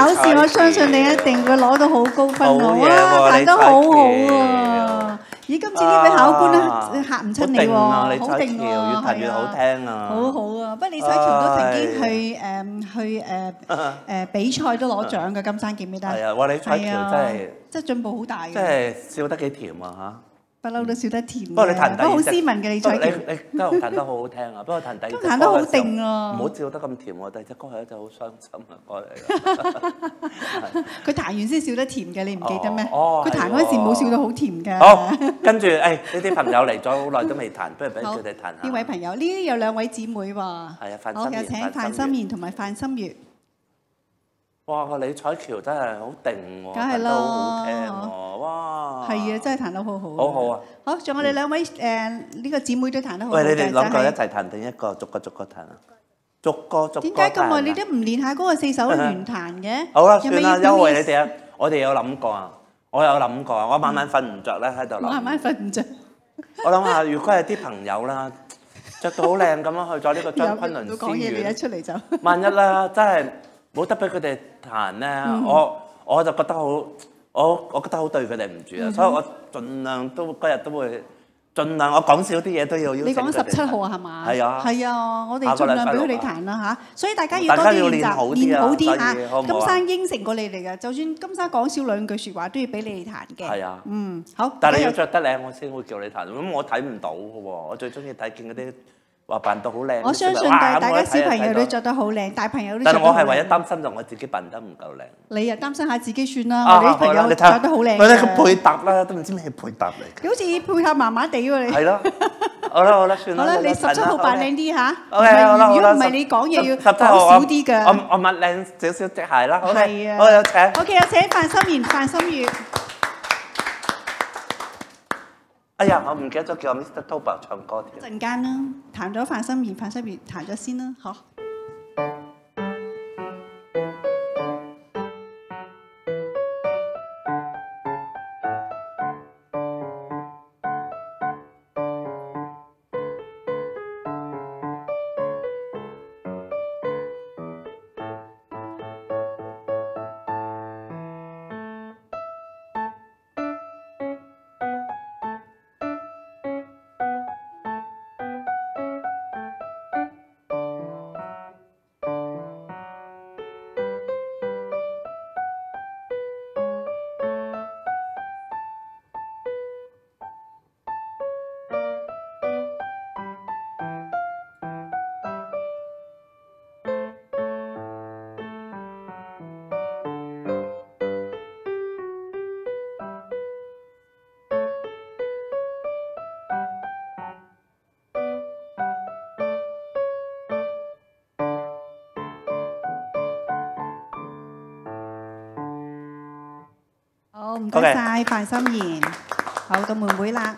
考試，我相信你一定會攞到好高分喎！哇，彈得好好喎！咦，今次呢位考官咧嚇唔親你喎，好定喎， 越彈越好聽啊！ 好好啊！不過李彩橋都曾經去誒去誒誒比賽都攞獎嘅，金山記唔記得？ 係啊！哇，李彩橋真係真係進步好大嘅， 真係笑得幾甜啊嚇！ 不嬲都笑得甜嘅， 不過你彈第不過好斯文嘅李彩橋， 你你都彈得好好聽啊！不過彈第二隻歌彈得好定啊！ 唔好笑得咁甜喎，第二隻歌係一隻好傷心嘅歌嚟。 佢彈完先笑得甜嘅，你唔記得咩？ 哦， 佢彈嗰陣時冇笑到好甜嘅。 好，跟住誒呢啲朋友嚟咗好耐都未彈，不如俾佢哋彈下。 呢位朋友，呢啲有兩位姊妹喎。係啊，范心妍。好，有請范心妍同埋范心月。 哇！個李彩橋真係好定喎， 梗係啦， 好聽喎，哇！ 係啊，真係彈得好好。 好好啊！ 好，仲有我哋兩位誒呢個姊妹都彈得好好。 喂，你哋兩個一齊彈定一個逐個逐個彈啊？逐個逐個彈。點解咁耐你都唔練下嗰個四手聯彈嘅？ 好啦，算啦，優惠你哋啊！我哋有諗過啊，我有諗過啊，我晚晚瞓唔着咧喺度諗。 晚晚瞓唔着。 我諗下，如果係啲朋友啦，着到好靚咁樣去咗呢個張昆侖詩苑， 一出嚟就萬一啦，真係冇得俾佢哋彈咧，我我就覺得好，我我覺得好對佢哋唔住啊，所以我盡量都嗰日都會盡量，我講少啲嘢都要邀請佢哋。 你講十七號啊，係嘛？ 係啊， 係啊，我哋盡量俾佢哋彈啦嚇，所以大家要多啲練習，練好啲嚇。金生應承過你哋嘅，就算金生講少兩句説話，都要俾你哋彈嘅。 係啊， 嗯，好。 但係你要着得靚，我先會叫你彈。咁我睇唔到嘅喎，我最中意睇見嗰啲。話扮到好靚， 我相信大大家小朋友都着得好靚，大朋友都着得好靚。 但係我係唯一擔心就我自己扮得唔夠靚。 你又擔心下自己算啦，我啲朋友着得好靚。 我哋個配搭啦，都唔知咩配搭嚟。 好似配搭麻麻地喎你。係咯，好啦好啦，算啦。 好啦，你十七號扮靚啲嚇。 好嘅，好啦好啦。 如果唔係你講嘢要講少啲㗎。 我我抹靚少少隻鞋啦。 係啊。 好有請。 OK，有請范心妍、范心月。 哎呀，我唔記得咗叫 Mister Toba 唱歌添。 陣間啦，彈咗范心妍、范心月彈咗先啦，好。好，唔該晒范心妍，好到妹妹啦。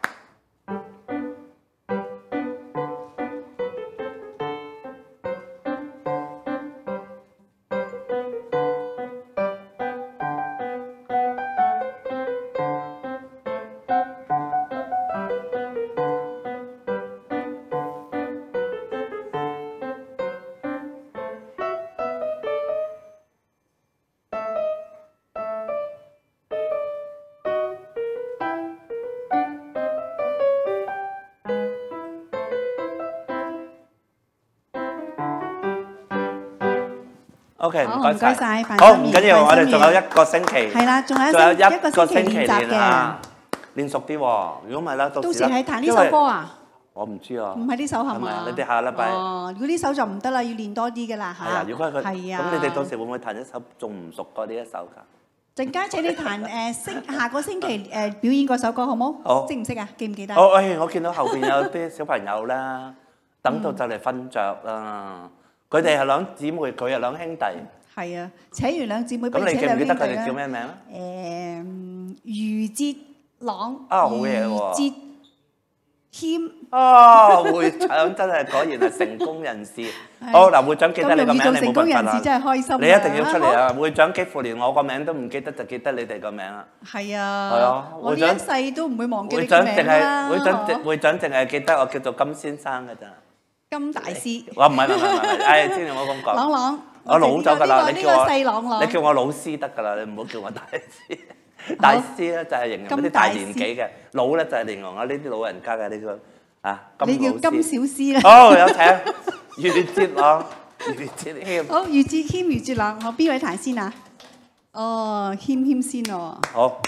OK，唔該該晒。 好，唔緊要，我哋仲有一個星期。 係啦，仲有仲有一個個星期練習嘅， 練熟啲喎。如果唔係啦， 到時係彈呢首歌啊？ 我唔知啊。 唔係呢首係嘛？ 你哋下個禮拜。 哦，如果呢首就唔得啦，要練多啲㗎啦嚇。 係啊，如果佢係啊， 咁你哋到時會唔會彈一首仲唔熟過呢一首㗎？ 陣間請你彈誒星下個星期誒表演嗰首歌好冇？ 好。 識唔識啊？記唔記得？ 哦，誒，我見到後邊有啲小朋友啦，等到就嚟瞓着啦。佢哋係兩姊妹，佢係兩兄弟。係啊，請完兩姊妹， 咁你記唔記得佢哋叫咩名啊？ 誒，余哲朗、 啊，好嘢喎！ 余哲謙啊，會長真係果然係成功人士。好嗱，會長記得你個名，你冇辦法啦。咁容易做成功人士真係開心。你一定要出嚟啊！會長幾乎連我個名都唔記得，就記得你哋個名啊。係啊。係啊，會長一世都唔會忘記你個名啦。會長淨係會長淨係記得我叫做金先生㗎咋。金大師。我唔係唔係唔係，誒，千祈唔好咁講。朗朗。 我老咗㗎啦，你叫我細朗朗， 你叫我老師得㗎啦，你唔好叫我大師。大師咧就係形容啲大年紀嘅，老咧就係形容我呢啲老人家嘅呢個啊。 你叫金小師啦。 好，有請余哲朗、余哲謙。 好，余哲謙、余哲朗，我邊位彈先啊？哦，謙謙先喎。 好。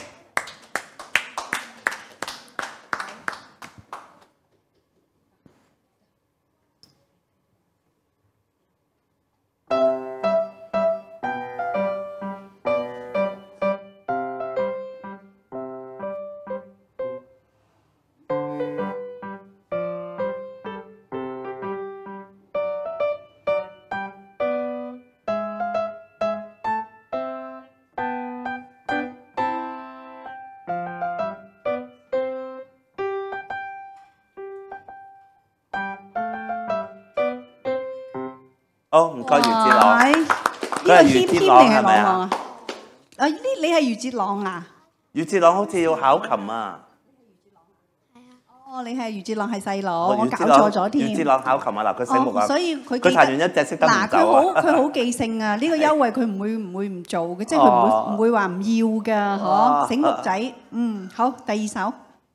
好，唔該余哲朗。 呢個謙謙定係朗朗啊？啊，呢你係余哲朗啊？ 余哲朗好似要考琴啊！ 哦，你係余哲朗係細佬，我搞錯咗添。 余哲朗考琴啊！嗱，佢醒目啊！ 所以佢佢彈完一隻識得唔走啊！ 嗱，佢好佢好記性啊！呢個優惠佢唔會唔會唔做嘅，即係佢唔會唔會話唔要㗎，嗬？醒目仔，嗯，好，第二首。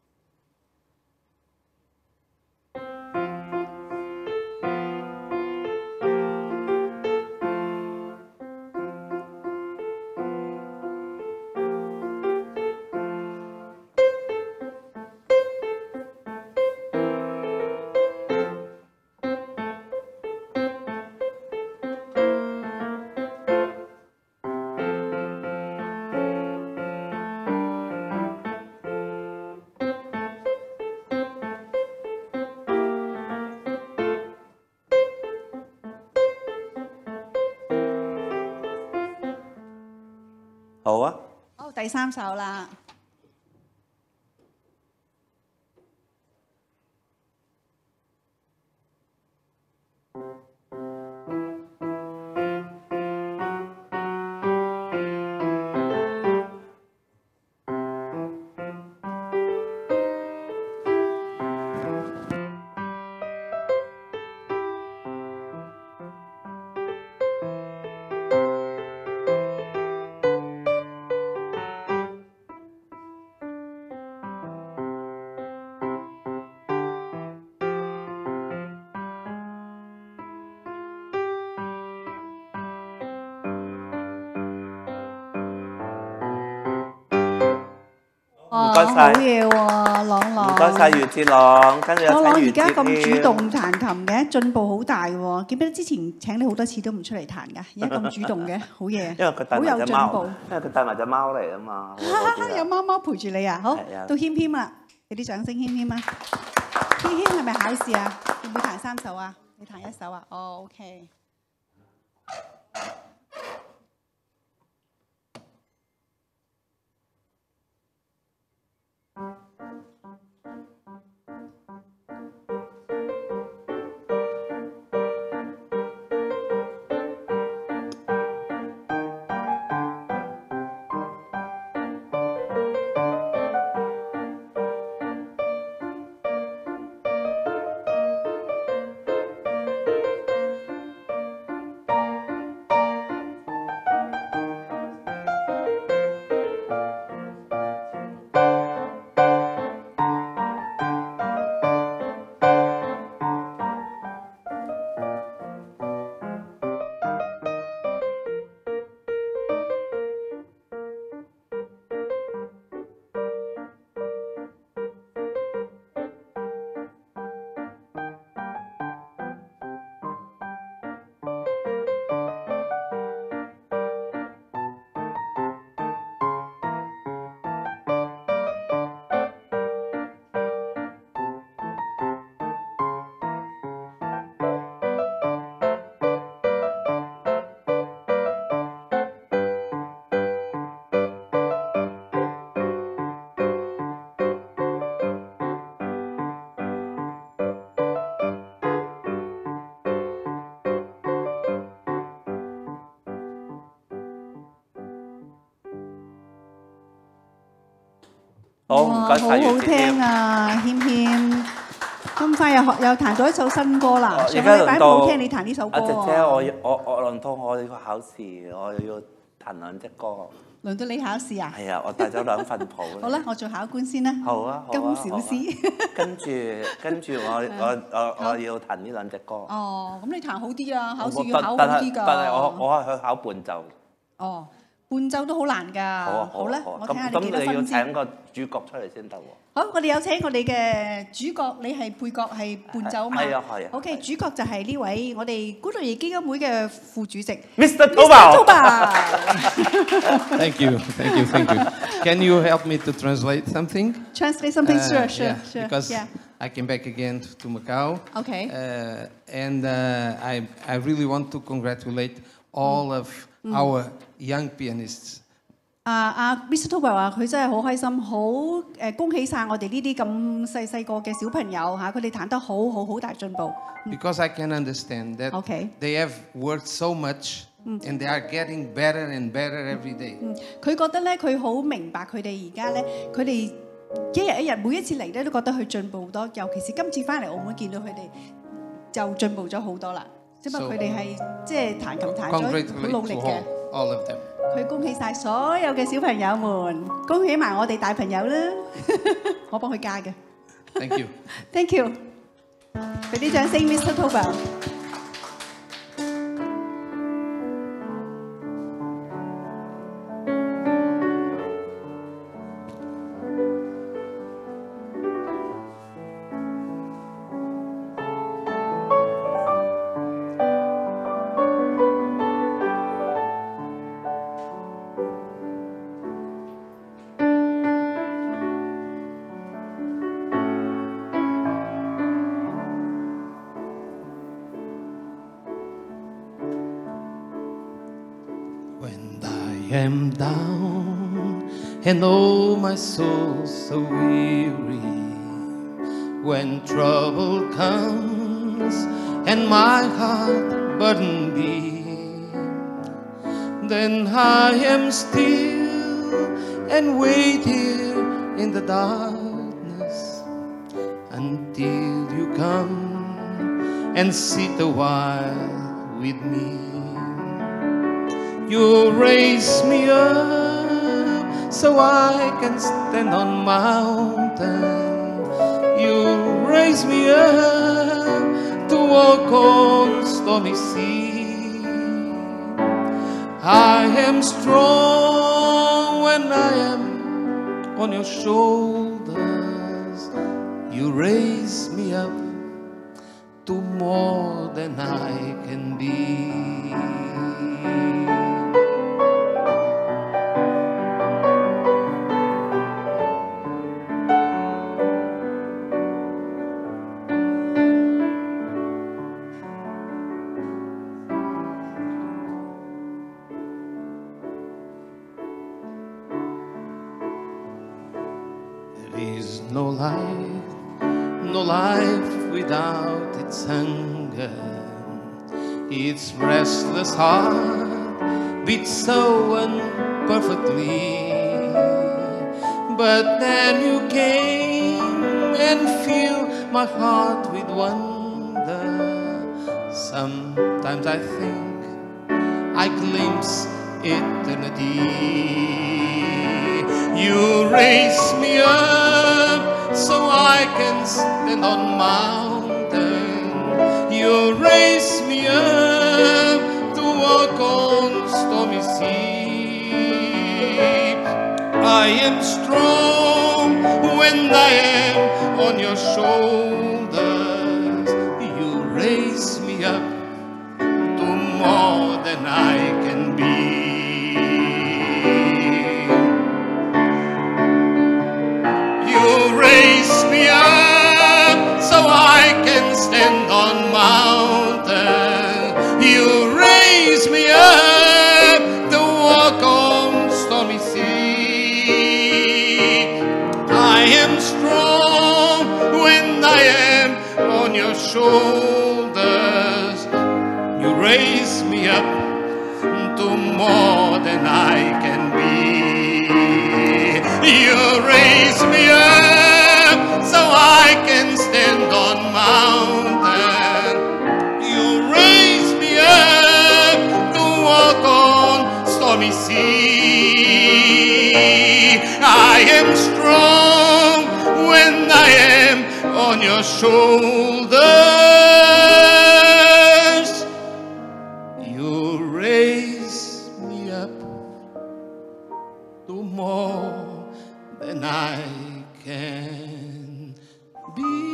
好啊！ 好，第三首啦。 唔該晒， 好嘢喎，朗朗。 唔該晒余哲朗，跟住有請余哲謙。 朗朗而家咁主動彈琴嘅，進步好大喎。記唔記得之前請你好多次都唔出嚟彈㗎？而家咁主動嘅，好嘢。 因為佢帶埋隻貓，因為佢帶埋隻貓嚟啊嘛。 有貓貓陪住你啊！好，到謙謙啦，俾啲掌聲謙謙啊！謙謙係咪考試啊？會唔會彈三首啊？你彈一首啊？哦 ，OK。 好，唔該晒好好聽啊，謙謙。 咁快又學又彈咗一首新歌啦！上個禮拜冇聽你彈呢首歌啊！姐姐，我我我輪到我要考試，我要彈兩隻歌。輪到你考試啊？ 係啊，我帶咗兩份譜。 好啦，我做考官先啦。 好啊，好啊。 金小詩。 跟住跟住我我我我要彈呢兩隻歌。 哦，咁你彈好啲啊！考試要考好啲㗎。 但係我我係去考伴奏。 哦，伴奏都好難㗎。好啊， 好啦，我睇下你幾多分先。 咁你要請個主角出嚟先得喎。 好，我哋有請我哋嘅主角，你係配角，係伴奏嘛？ 係啊，係啊。 OK，主角就係呢位我哋古道兒基金會嘅副主席 ，Mister Toba。 Thank you, thank you, thank you. Can you help me to translate something? Translate something, sure, sure, yeah, sure. Because yeah. I came back again to Macau. Okay. Uh, and uh, I, I really want to congratulate all of mm. our young pianists. 啊啊 Mister Toba 話佢真係好開心，好誒恭喜晒我哋呢啲咁細細個嘅小朋友嚇，佢哋彈得好好好大進步。 Because I can understand that okay. they have worked so much and they are getting better and better every day. 佢覺得咧，佢好明白佢哋而家咧，佢哋一日一日每一次嚟咧都覺得佢進步好多，尤其是今次翻嚟澳門見到佢哋就進步咗好多啦。因為佢哋係即係彈琴彈咗好努力嘅。 All of them. 佢恭喜晒所有嘅小朋友們，恭喜埋我哋大朋友啦！我幫佢加嘅。 Thank you. Thank you。俾啲掌聲 ，Mister Toba。 I am down and oh my soul so weary. When trouble comes and my heart burden be, then I am still and wait here in the darkness until you come and sit a while with me. You raise me up so I can stand on mountain. You raise me up to walk on stormy sea. I am strong when I am on your shoulders. You raise me up to more than I can be. No life, no life without its hunger. Its restless heart beats so imperfectly. But then you came and filled my heart with wonder. Sometimes I think I glimpse eternity. You raise me up so I can stand on mountain. You raise me up to walk on stormy sea. I am strong when I am on your shoulders. You raise me up to more than I can be. You raise me up so I can stand on mountain. You raise me up to walk on stormy sea. I am strong when I am on your shoulders. You raise me up to more than I can be. You raise me up so I can stand on mountain. You raise me up to walk on stormy sea. I am strong when I am on your shoulders. You raise me up to more than I can be.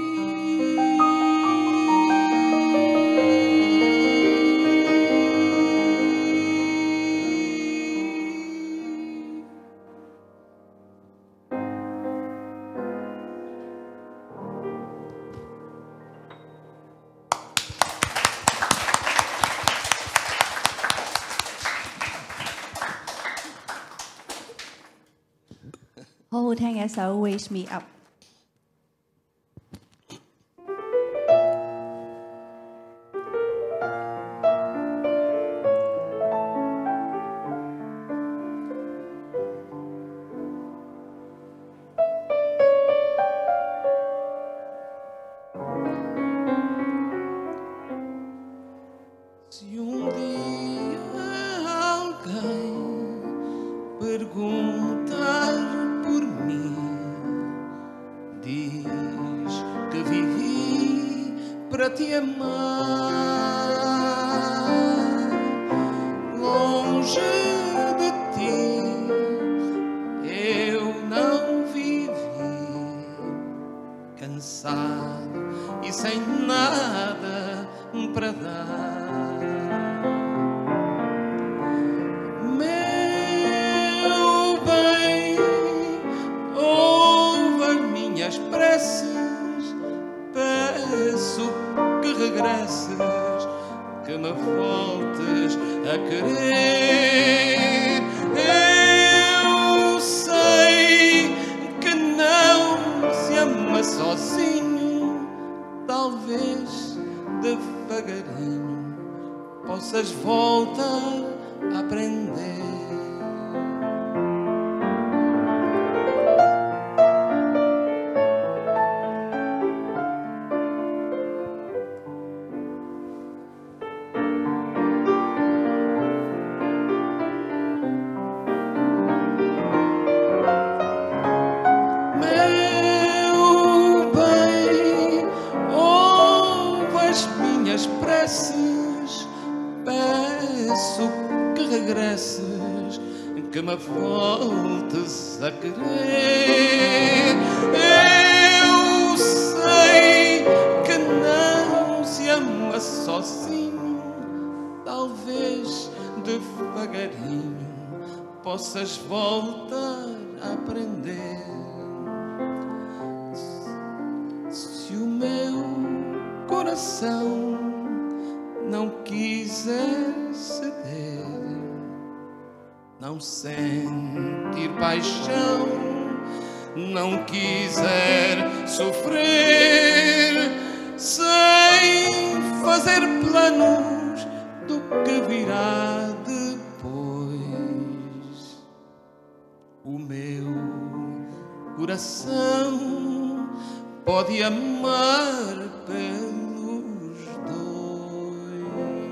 好好聽嘅一首《Raise Me Up》。 Se um dia alguém perguntar por mim, diz que vivi para te amar. Longe de ti eu não vivi, cansado e sem nada para dar. Meu bem, ouve as minhas preces, peço que regresses, que me voltes a querer. Eu sei que não se ama sozinho, talvez devagarinho possas voltar a aprender. Meu bem, ouve as minhas preces, peço que regresses, que me voltes a querer. Eu sei que não se ama sozinho, talvez devagarinho possas voltar a aprender. Se o meu coração não quiser ceder, não sentir paixão, não quiser sofrer, sem fazer planos do que virá depois, o meu coração pode amar pelos dois.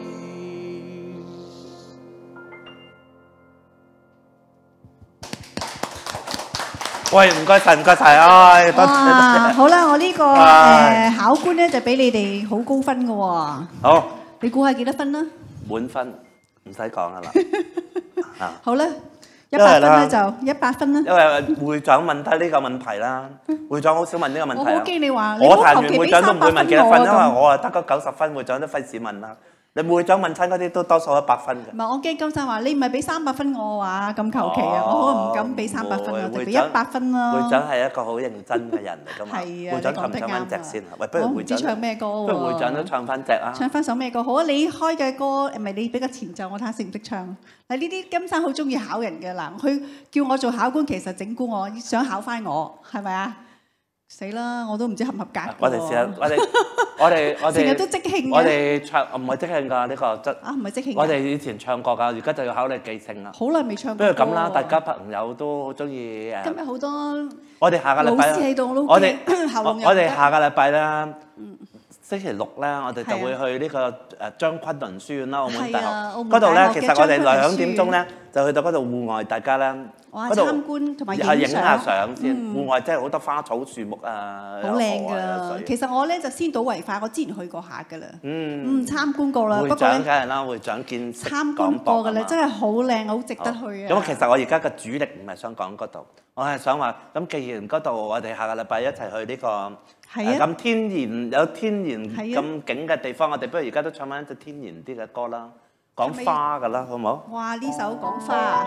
喂，唔該晒，唔該晒，唉，多謝多謝。 好啦，我呢個誒考官咧就俾你哋好高分嘅喎。 好， 你估下幾多分啦？ 滿分，唔使講噶啦。啊， 好啦，一百分咧就一百分啦。 因為會長問得呢個問題啦，會長好少問呢個問題啊。 我好驚你話， 我彈完會長都唔會問幾多分，因為我啊得嗰九十分，會長都費事問啦。你會長問親嗰啲都多數一百分嘅。 唔係，我驚金生話你唔係俾三百分我話咁求其啊，我好唔敢俾三百分啊，就俾一百分啦。 會長係一個好認真嘅人嚟㗎嘛。 係啊， 會長唱唔唱翻隻先啊？喂，不如會長。我唔知唱咩歌喎。 不如會長都唱翻隻啊！ 唱翻首咩歌好啊？你開嘅歌唔係你俾個前奏，我睇下識唔識唱。嗱，呢啲金生好中意考人嘅嗱，佢叫我做考官，其實整蠱我，想考翻我，係咪啊？ 死啦！我都唔知合唔合格。 我哋試下，我哋我哋我哋成日都即興我哋唱唔係即興㗎呢個即啊，唔係即興。 我哋以前唱過㗎，而家就要考慮記性啦。 好耐未唱過。 不如咁啦，大家朋友都好中意誒。 今日好多我哋下個禮拜老師喺度， 我哋我我哋下個禮拜啦。星期六咧，我哋就會去呢個誒張昆侖書院啦，澳門大學嗰度咧。其實我哋兩點鐘咧就去到嗰度戶外，大家咧嗰度參觀同埋係影下相先。戶外真係好多花草樹木啊， 好靚㗎。其實我咧就先睹為快，我之前去過下㗎啦。 嗯， 嗯，參觀過啦。 會長梗係啦，會長見識參觀過㗎啦，真係好靚，好值得去啊。 咁其實我而家嘅主力唔係想講嗰度，我係想話咁，既然嗰度我哋下個禮拜一齊去呢個。係啊！咁天然有天然咁景嘅地方，我哋不如而家都唱翻一隻天然啲嘅歌啦，講花㗎啦，好唔好？ 哇！呢首講花啊，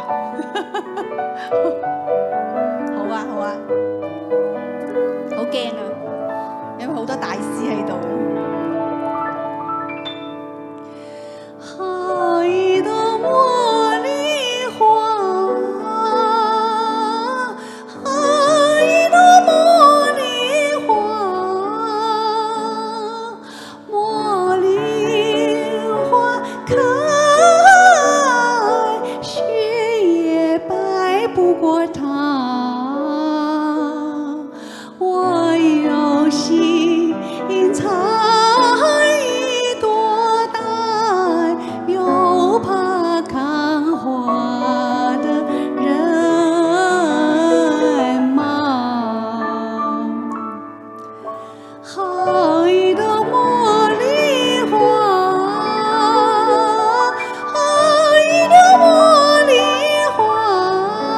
好啊好啊，好驚啊，因為好多大師喺度。海的茉莉花，海的茉莉。过它，我有心采一朵戴，又怕看花的人吗？海的茉莉花，海的茉莉花。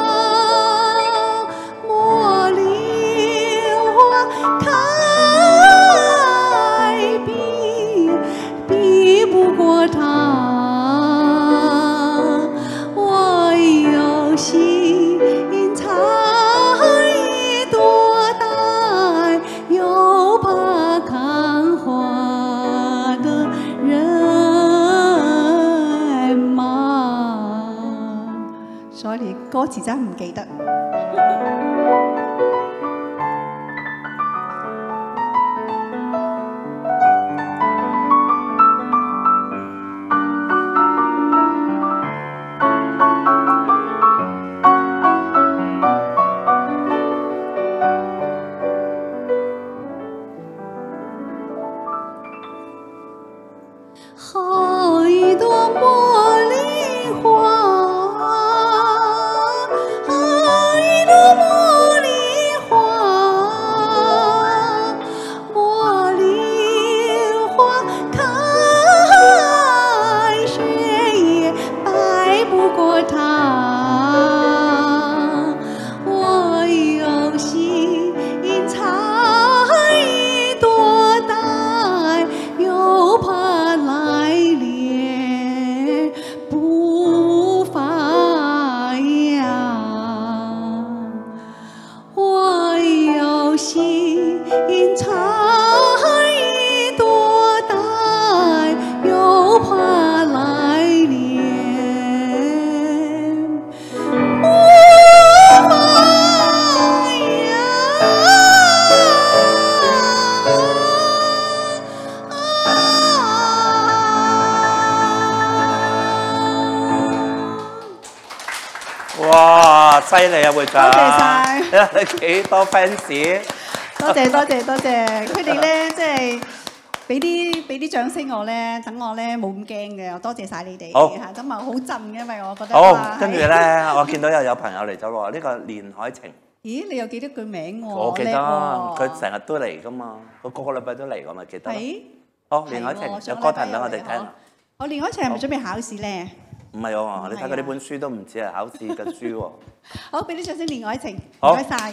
歌詞真係唔記得。海的茉莉花。茉莉花，茉莉花开，雪也白不过它。我有心采一朵戴，又怕来年不发芽。我有心采一朵戴，又怕来年不发芽。 哇！犀利啊，會長！ 多謝晒。 你幾多 fans？ 多謝多謝多謝，佢哋咧即係俾啲俾啲掌聲我咧，等我咧冇咁驚嘅。多謝晒你哋嚇，咁啊好震嘅，因為我覺得。 好，跟住咧，我見到又有朋友嚟咗喎，呢個連海晴。 咦？你又記得佢名喎？ 我記得，佢成日都嚟噶嘛，佢個個禮拜都嚟，我咪記得。係。好，連海晴有歌彈俾我哋聽。我連海晴係咪準備考試咧？唔係喎，你睇佢呢本書都唔似係考試嘅書喎。好，俾啲掌聲連海晴，唔該晒。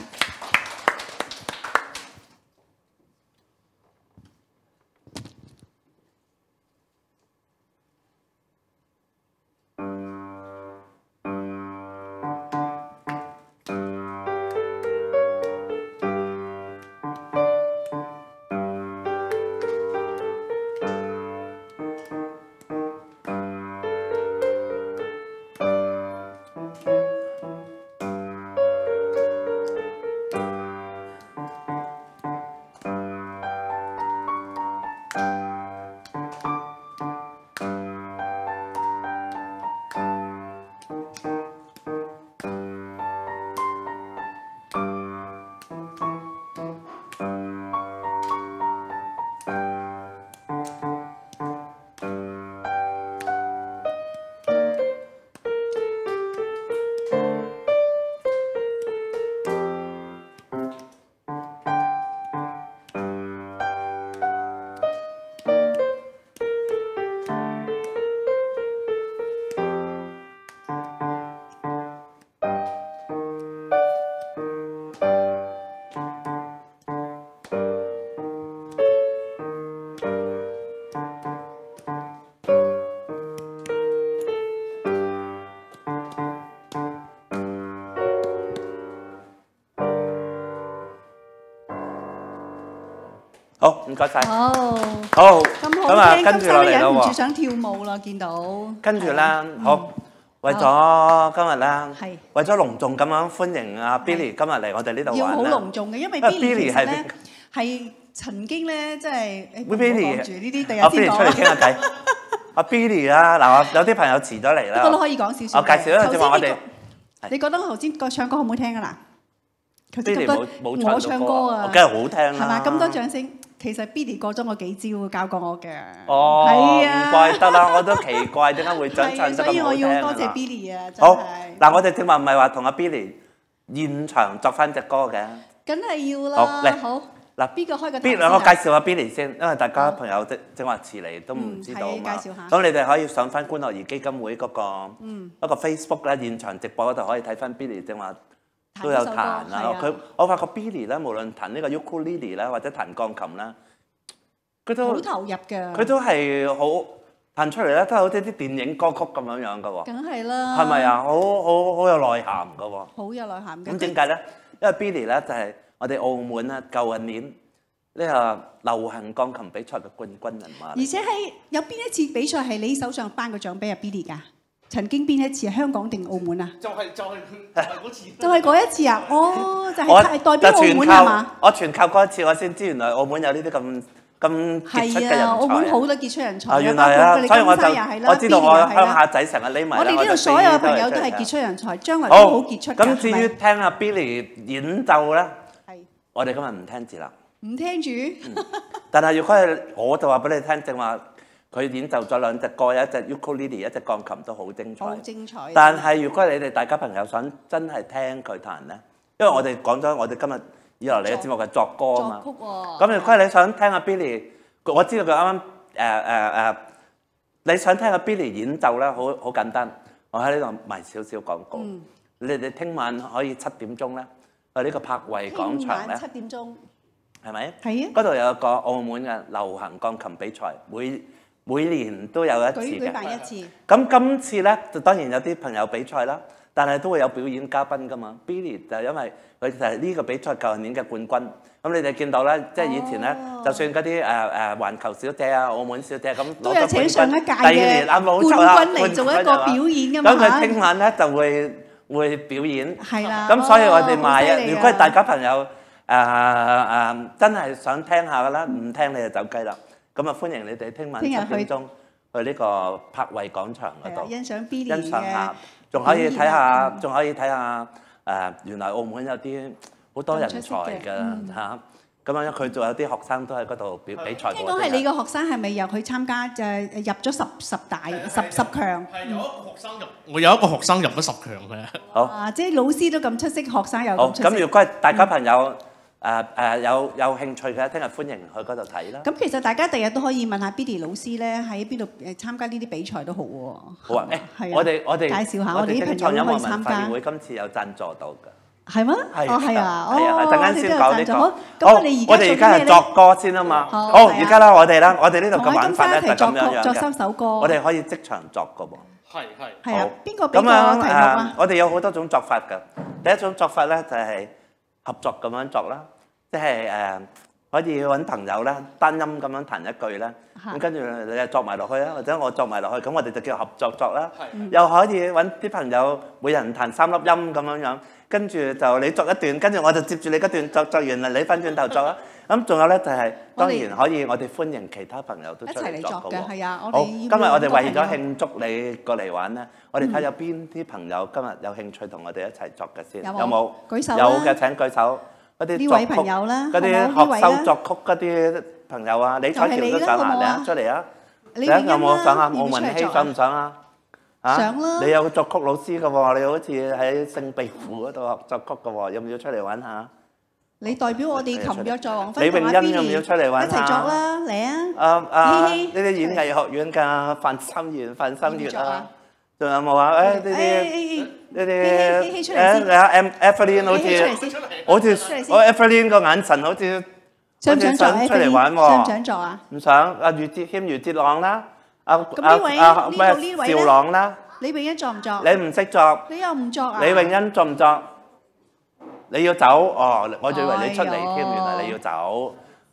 唔該晒。 好， 好， 咁咁啊， 好聽， 跟住落嚟忍唔住咯想跳舞啦，見到。 跟住咧，好，為咗今日咧， 係為咗隆重咁樣歡迎阿 Billy 今日嚟我哋呢度要好玩啦。 隆重嘅，因為因為 Billy Billy 其實咧係係曾經咧，即係誒唔好 Billy 講住呢啲，第日阿先 Billy 出嚟講。 傾下偈。阿 Billy 啊，嗱，有啲朋友遲咗嚟啦。 不過都可以講少少嘅。 我介紹一下，正話我哋。 你覺得頭先個唱歌好唔好聽啊？嗱，頭先 Billy 咁冇多我唱歌啊， 梗係好聽啦。 係嘛？咁多掌聲，其實 Billy 過咗我幾招，教過我嘅。 哦， 係啊， 唔怪得啦，我都奇怪點解會想唱得所以我咁好聽要多謝啊！ Billy 啊，真好係。 嗱，我哋正話唔係話同阿 Billy 現場作翻隻歌嘅。 梗係要好啦。 嚟好。 嗱， 邊個開個頭 Billy， 先啊我介紹下 Billy 先，因為大家朋友正正話遲嚟都唔知道啊嘛。 嗯係介紹下咁你哋可以上翻觀樂兒基金會嗰個一個 Facebook 咧，現場直播嗰度可以睇翻 Billy 正話都有彈啊。佢我發覺 Billy 咧，無論彈呢個 ukulele 咧，或者彈鋼琴咧，佢都好投入㗎。 佢都係好彈出嚟咧，都係好似啲電影歌曲咁樣樣㗎喎。 梗係啦。 係咪啊？好好好有內涵㗎喎。 好有內涵嘅。 咁點解咧？因為 Billy 咧就係我哋澳門啊舊年呢個流行鋼琴比賽嘅冠軍人馬。 而且係有邊一次比賽係你手上頒個獎俾阿 Billy 㗎？曾經邊一次係香港定澳門啊？ 就係就係就係嗰次。 就係嗰一次啊！哦，就係代表澳門係嘛？ 我全靠嗰一次，我先知原來澳門有呢啲咁咁傑出嘅人才。 係啊，澳門好多傑出人才。 原來啊，所以我就我知道我鄉下仔成日匿埋。 我哋呢度所有嘅朋友都係傑出人才，將來都好傑出。 咁至於聽阿 Billy 演奏咧， 係我哋今日唔聽字啦。 唔聽住。 但係如果係我就話俾你聽，正話佢演奏咗兩隻歌，有一隻 ukulele，一隻鋼琴都好精彩。 好精彩。 但係如果你哋大家朋友想真係聽佢彈咧，因為我哋講咗，我哋今日以來你嘅節目係作歌啊嘛。 作曲喎。 咁如果你想聽阿 Billy，我知道佢啱啱誒誒誒，你想聽阿 Billy 演奏咧，好好簡單。我喺呢度賣少少廣告。嗯、你哋聽晚可以七點鐘咧，去呢個柏慧廣場咧。 七點鐘。 係咪？ 係啊！ 嗰度有一個澳門嘅流行鋼琴比賽，每每年都有一次嘅。 舉辦一次。 咁今次咧，就當然有啲朋友比賽啦，但係都會有表演嘉賓噶嘛。Billy 就因為佢就係呢個比賽舊年嘅冠軍。咁你哋見到咧，即係以前咧， 哦、 就算嗰啲誒誒環球小姐啊、澳門小姐咁都有請上一屆嘅冠軍嚟做一個表演㗎嘛。 咁佢聽晚咧就會會表演。 係啦。 咁所以我哋賣啊，如果係大家朋友。誒誒、uh, uh, 真係想聽下㗎啦，唔聽你就走雞啦。咁啊歡迎你哋聽晚七點鐘去呢個柏慧廣場嗰度欣賞 Billy 欣賞下，仲可以睇下，仲可以睇下誒原來澳門有啲好多人才㗎嚇。咁樣佢仲有啲學生都喺嗰度比比賽過。聽講係你個學生係咪入去參加就係入咗十十大十十強？係有一個學生入，我有一個學生入咗十強嘅。好啊，即係老師都咁出色，學生又咁出色。好，咁如果係大家朋友。誒誒有有興趣嘅，聽日歡迎去嗰度睇啦。咁其實大家第日都可以問下 Billy 老師咧，喺邊度誒參加呢啲比賽都好喎。好啊，誒，我哋我哋介紹下我哋啲朋友可以參加。會今次有贊助到㗎。係咩？哦，係啊，哦，陣間先講呢個。好，咁我哋而家我哋而家係作歌先啊嘛。好，而家啦，我哋啦，我哋呢度嘅玩法咧就咁樣樣嘅。作三首歌。我哋可以即場作㗎喎。係係。係啊，邊個邊個題目啊？我哋有好多種作法㗎。第一種作法咧就係合作咁樣作啦。即係誒，可以揾朋友咧，單音咁樣彈一句咧，咁跟住你又作埋落去啊，或者我作埋落去，咁我哋就叫合作作啦。又可以揾啲朋友，每人彈三粒音咁樣樣，跟住就你作一段，跟住我就接住你嗰段作，作完啦，你翻轉頭作啦。咁仲有咧就係當然可以，我哋歡迎其他朋友都出嚟作嘅。係啊，好，今日我哋為咗慶祝你過嚟玩咧，我哋睇有邊啲朋友今日有興趣同我哋一齊作嘅先，有冇？舉手啦！有嘅請舉手。呢位朋友啦，嗰啲學修作曲嗰啲朋友啊，李彩橋都上嚟啊，出嚟啊！你有冇上啊？奧文希想唔想啊？上啦！你有作曲老師嘅喎，你好似喺聖庇護嗰度學作曲嘅喎，要唔要出嚟玩下？你代表我哋琴日在黃輝同阿 Billy 一齊作啦，嚟啊！啊啊！呢啲演藝學院嘅范心月、范心月啊！仲有冇啊？誒呢啲呢啲誒你阿 Evelyn 好似好似我 Evelyn 個眼神好似想唔想出嚟玩喎？想唔想作啊？唔想。阿余哲謙、余哲朗啦，阿阿阿咩趙朗啦。李永欣作唔作？你唔識作。你又唔作啊？李永欣作唔作？你要走哦！我以為你出嚟添，原來你要走。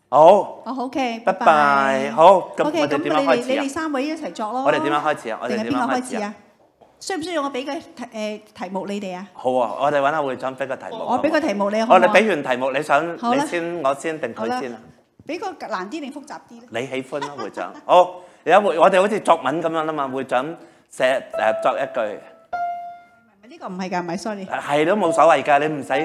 好。 哦 OK， 拜拜。好，咁我哋點樣開始啊？ 你哋三位一齊作咯。 我哋點樣開始啊？我哋點樣開始啊？ 需唔需要我俾個題誒題目你哋啊？ 好啊，我哋揾下會長俾個題目。 我俾個題目你好。 我哋俾完題目，你想你先，我先定佢先啊？ 俾個難啲定複雜啲咧？ 你喜歡咯，會長。好，而家會我哋好似作文咁樣啦嘛，會長寫誒作一句。 呢個唔係㗎，唔係 sorry。 係都冇所謂㗎，你唔使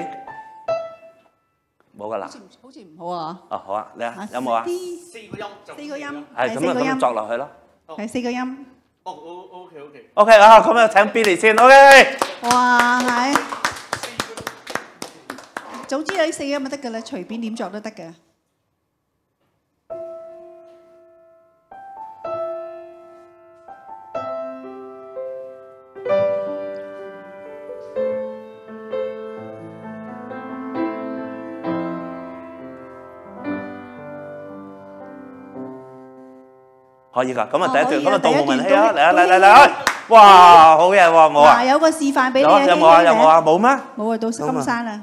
冇㗎啦。 好似唔好啊。 哦，好啊，你啊，有冇啊？ 四個音， 四個音， 係咁啊，咁作落去咯。 係四個音。 哦，O O K O K。 O K 啊，咁啊請 Billy 先 ，O K。 哇，係。早知有四個音就得㗎啦，隨便點作都得㗎。 可以㗎，咁啊第一段，咁啊杜慕文希啊，嚟啊嚟嚟嚟，哇，好嘢喎，冇啊？ 嗱，有個示範俾你啊， 有冇啊？有冇啊？冇咩？ 冇啊，到金山啦。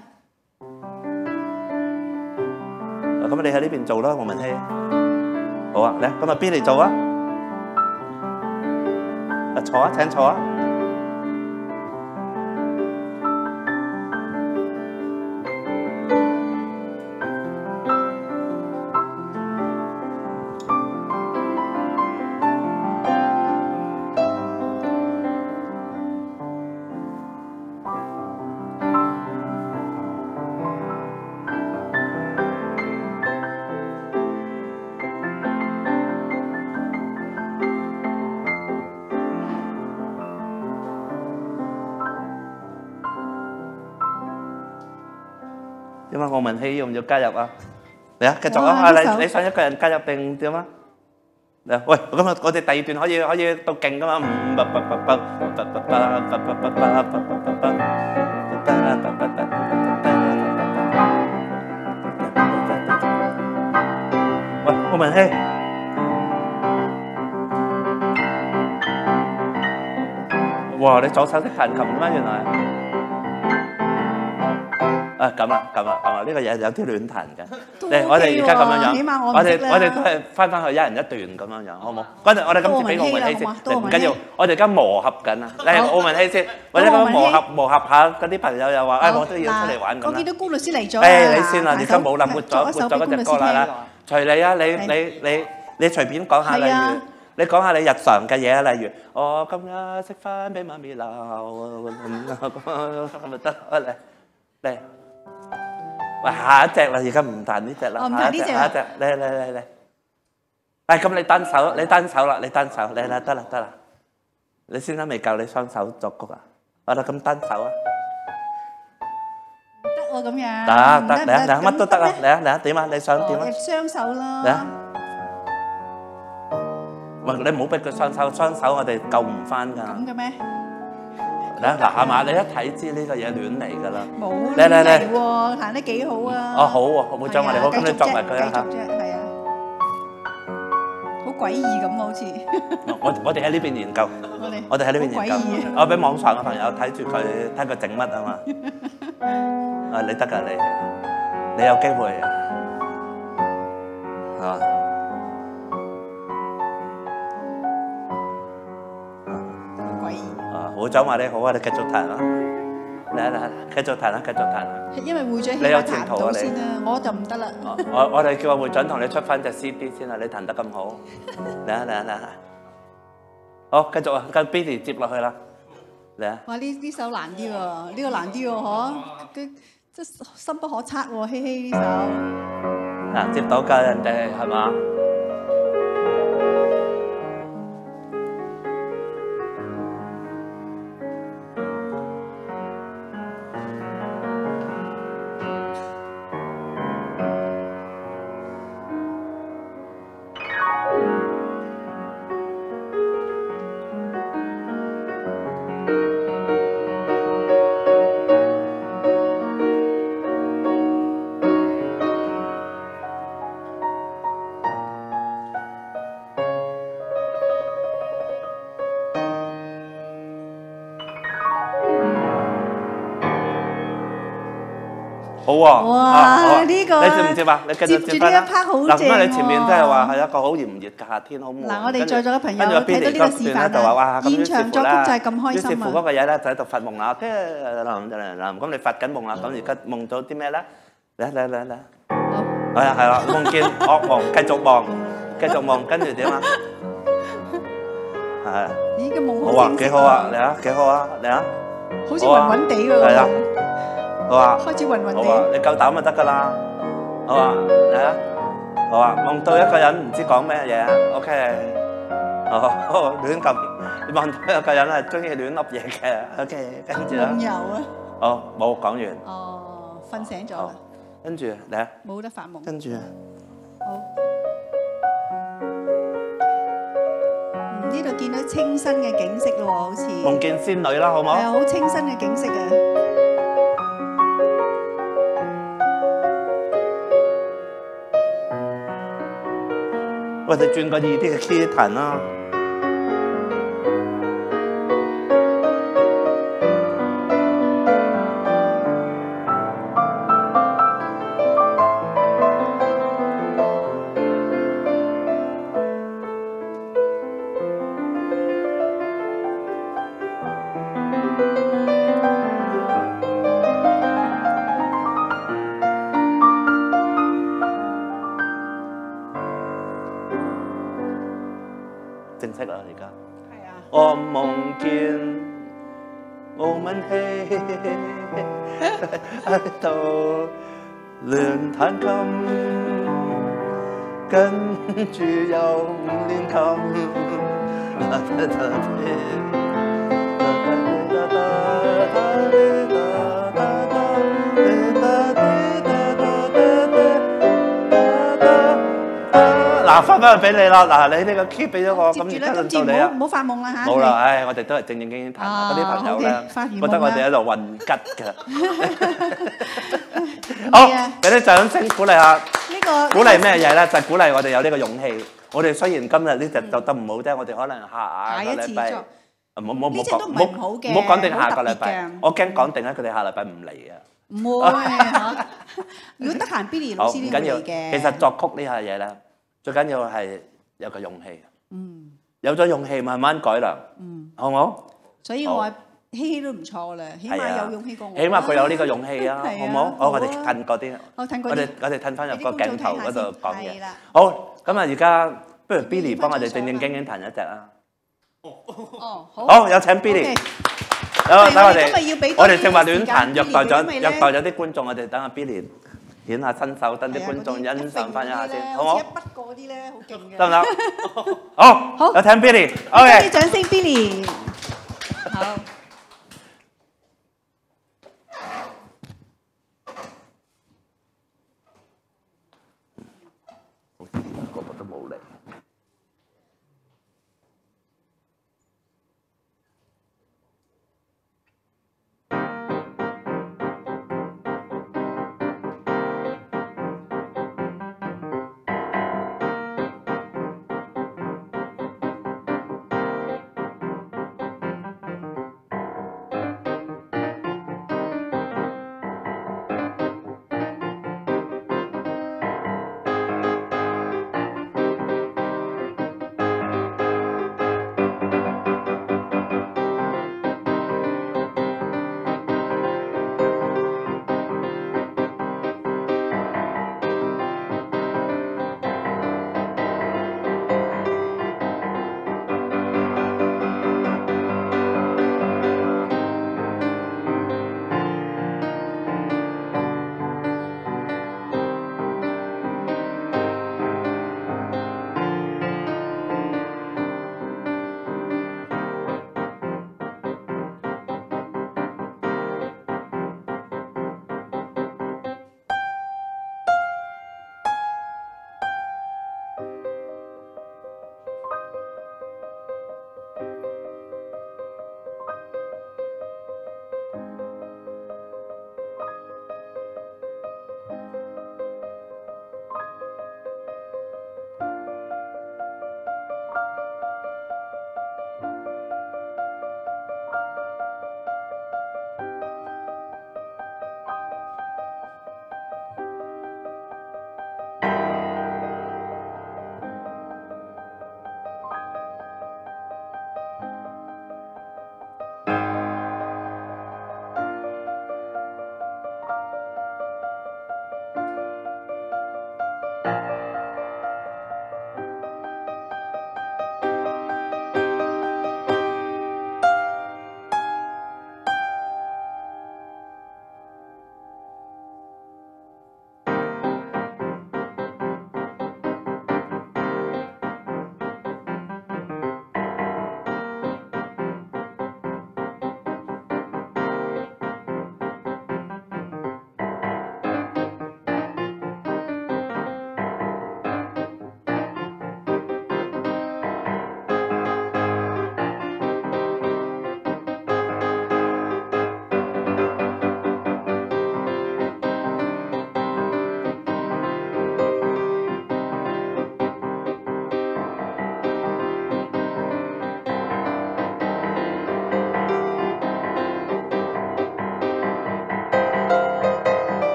咁你喺呢邊做啦，杜慕文希。好啊，嚟，咁啊邊嚟做啊？啊坐啊，請坐啊。點啊？杜文希要唔要加入啊？嚟啊，繼續啊！啊，你你想一個人加入定點啊？嚟，喂，咁啊，我哋第二段可以可以到勁噶嘛？唔不不不不不不不不不不不不。喂，杜文希，哇！你左手識彈琴咩？原來。啊咁啦，咁啦，咁啦，呢個嘢有啲亂彈嘅。嚟，我哋而家咁樣樣，我哋我哋都係翻翻去一人一段咁樣樣，好唔好？嗰陣我哋今次俾杜文希先，唔緊要，我哋而家磨合緊啊。嚟，杜文希先，或者咁磨合磨合下，嗰啲朋友又話，誒我都要出嚟玩咁啦。 我見到官律師嚟咗。 誒你先啦，而家冇啦，活咗活咗嗰隻歌啦，隨你啊，你你你你隨便講下，例如你講下你日常嘅嘢啊，例如我今日食飯俾媽咪鬧，咁咪得嚟嚟。喂，下一隻啦，而家唔彈呢隻啦，下一隻，下一隻，嚟嚟嚟嚟，誒咁你單手，你單手啦，你單手，嚟啦，得啦得啦，你先生未教你雙手作曲啊？好啦，咁單手啊？ 得喎咁樣。 得得嚟啊嚟啊，乜都得啊，嚟啊嚟啊，點啊？你想點啊？ 雙手啦。 嚟啊！喂，你唔好逼佢雙手，雙手我哋救唔翻㗎。 咁嘅咩？ 嗱嗱係嘛？你一睇知呢個嘢亂嚟㗎啦。 冇亂嚟喎，彈得幾好啊！ 哦好喎，會長我哋好，咁你作埋佢啊嚇。 係啊，好詭異咁好似。 我我哋喺呢邊研究， 我哋我哋喺呢邊研究。我俾網上嘅朋友睇住佢，睇佢整乜啊嘛。啊你得㗎你，你有機會係嘛？會長話你好啊，你繼續彈啦，嚟嚟繼續彈啦，繼續彈啦。 因為會長起碼彈到先啦，我就唔得啦。 我我哋叫個會長同你出翻隻 C D 先啦，你彈得咁好，嚟啊嚟啊嚟啊！好，繼續啊，跟 Billy 接落去啦，嚟啊！ 哇！呢呢首難啲喎，呢個難啲喎，嗬？佢即係深不可測喎，希希呢首。 嗱，接到㗎人哋係嘛？ 好喎。 哇！呢個你接唔接啊？你繼續接翻啦。嗱，咁啊，你前面即係話係一個好炎熱嘅夏天，好唔好？ 嗱，我哋在座嘅朋友睇到呢個示範啦，現場作曲就係咁開心啊！ 於是乎嗰個嘢咧就喺度發夢啦，跟住嗱嗱咁你發緊夢啦，咁而家夢到啲咩咧？嚟嚟嚟嚟！好。係啊係啦，夢見惡夢，繼續夢，繼續夢，跟住點啊？係。 咦，個夢好啊，幾好啊！嚟啊，幾好啊！嚟啊！ 好似暈暈地喎。 係啊。好啊， 開始暈暈地。 好啊，你夠膽就得㗎啦。好啊，嚟啊！好啊，夢到一個人唔知講咩嘢啊 ，OK。哦，亂咁，你夢到一個人係中意亂噏嘢嘅 ，OK。跟住咧。 夢遊啊。 哦，冇講完。 哦，瞓醒咗啦。 跟住嚟啊。 冇得發夢。 跟住。 好。呢度見到清新嘅景色咯喎，好似。 夢見仙女啦，好唔好？ 係啊，好清新嘅景色啊！ 我哋轉個易啲嘅 key 彈啦。正式啦，而家。係啊。我夢見冇問氣喺度亂彈琴，跟住又唔練琴。嗱，翻返去俾你啦！嗱，你呢個 key 俾咗我，咁而家輪到你啊！ 唔好發夢啦嚇！ 冇啦，唉，我哋都係正正經經彈嗰啲朋友咧，覺得我哋喺度混吉㗎。好，俾啲掌聲鼓勵下。呢個鼓勵咩嘢咧？就係鼓勵我哋有呢個勇氣。我哋雖然今日呢隻做得唔好啫，我哋可能下個禮拜，唔好唔好唔好講，唔好唔好講定下個禮拜。我驚講定咧，佢哋下禮拜唔嚟啊！ 唔會嚇。如果得閒 ，Billy 老師呢會嚟嘅。 其實作曲呢下嘢咧。最緊要係有個勇氣， 嗯， 有咗勇氣慢慢改良，嗯，好唔好？ 所以我話希希都唔錯啦，起碼有勇氣過我。 起碼佢有呢個勇氣啊，好唔好？好，我哋褪嗰啲， 我褪嗰啲， 我哋我哋褪翻入個鏡頭嗰度講嘢。好，咁啊，而家不如 Billy 幫我哋正正經經彈一隻啊！ 哦哦，好， 好，有請 Billy。好，等我哋，我哋正話亂彈，虐待咗虐待咗啲觀眾，我哋等阿 Billy。顯下身手，等啲觀眾欣賞翻一下先，好唔好？ 一筆過啲咧，好勁嘅。 得唔得？好，好，有請 Billy。OK。 掌聲 Billy。好。 個個都冇嚟。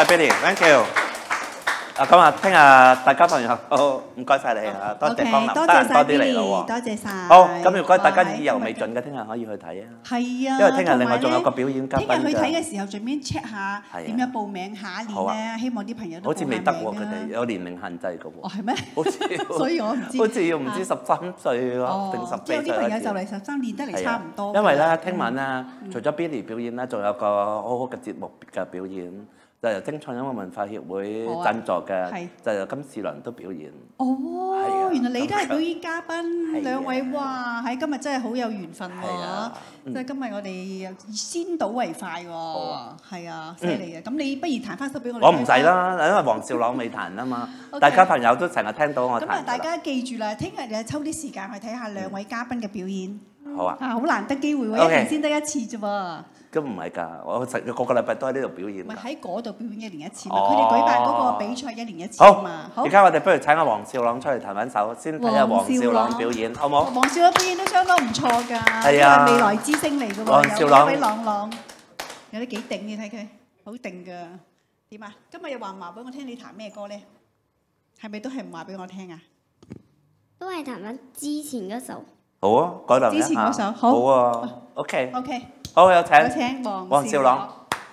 Billy，thank you。啊，咁啊，聽日大家朋友好，唔該曬你啊，多謝光臨，得閒多啲嚟咯喎，多謝曬。好，咁如果大家意猶未盡嘅，聽日可以去睇啊。係啊，因為聽日另外仲有個表演嘉賓㗎。聽日去睇嘅時候，順便 check 下點樣報名下一年咧，希望啲朋友都報下名啊。好似未得喎，佢哋有年齡限制㗎喎。哦，係咩？好似，所以我唔知。好似要唔知十三歲咯，定十四歲。有啲朋友就嚟十三，練得嚟差唔多。因為咧，聽晚咧，除咗 Billy 表演咧，仲有個好好嘅節目嘅表演。就由精創音樂文化協會贊助嘅，就由金士良都表演。哦，原來你都係表演嘉賓，兩位哇！喺今日真係好有緣分喎，即係今日我哋先睹為快喎。係啊，犀利啊！咁你不如彈翻首俾我哋。我唔使啦，因為黃少朗未彈啊嘛。大家朋友都成日聽到我彈。咁啊，大家記住啦，聽日就抽啲時間去睇下兩位嘉賓嘅表演。好啊！啊，好難得機會喎，一年先得一次啫喎。咁唔係㗎，我成個個禮拜都喺呢度表演。唔係喺嗰度表演一年一次嘛，佢哋舉辦嗰個比賽一年一次啊嘛。好，而家我哋不如請阿黃少朗出嚟彈緊首，先睇下黃少朗表演，好冇？黃少朗表演都相當唔錯㗎，係啊，未來之星嚟㗎喎，有位朗朗，有啲幾定嘅睇佢，好定㗎。點啊？今日又話唔話俾我聽你彈咩歌咧？係咪都係唔話俾我聽啊？都係彈緊之前嗰首。好啊，改良一下。之前嗰首好。好啊 ，OK。OK。好，有請。有請黃少朗。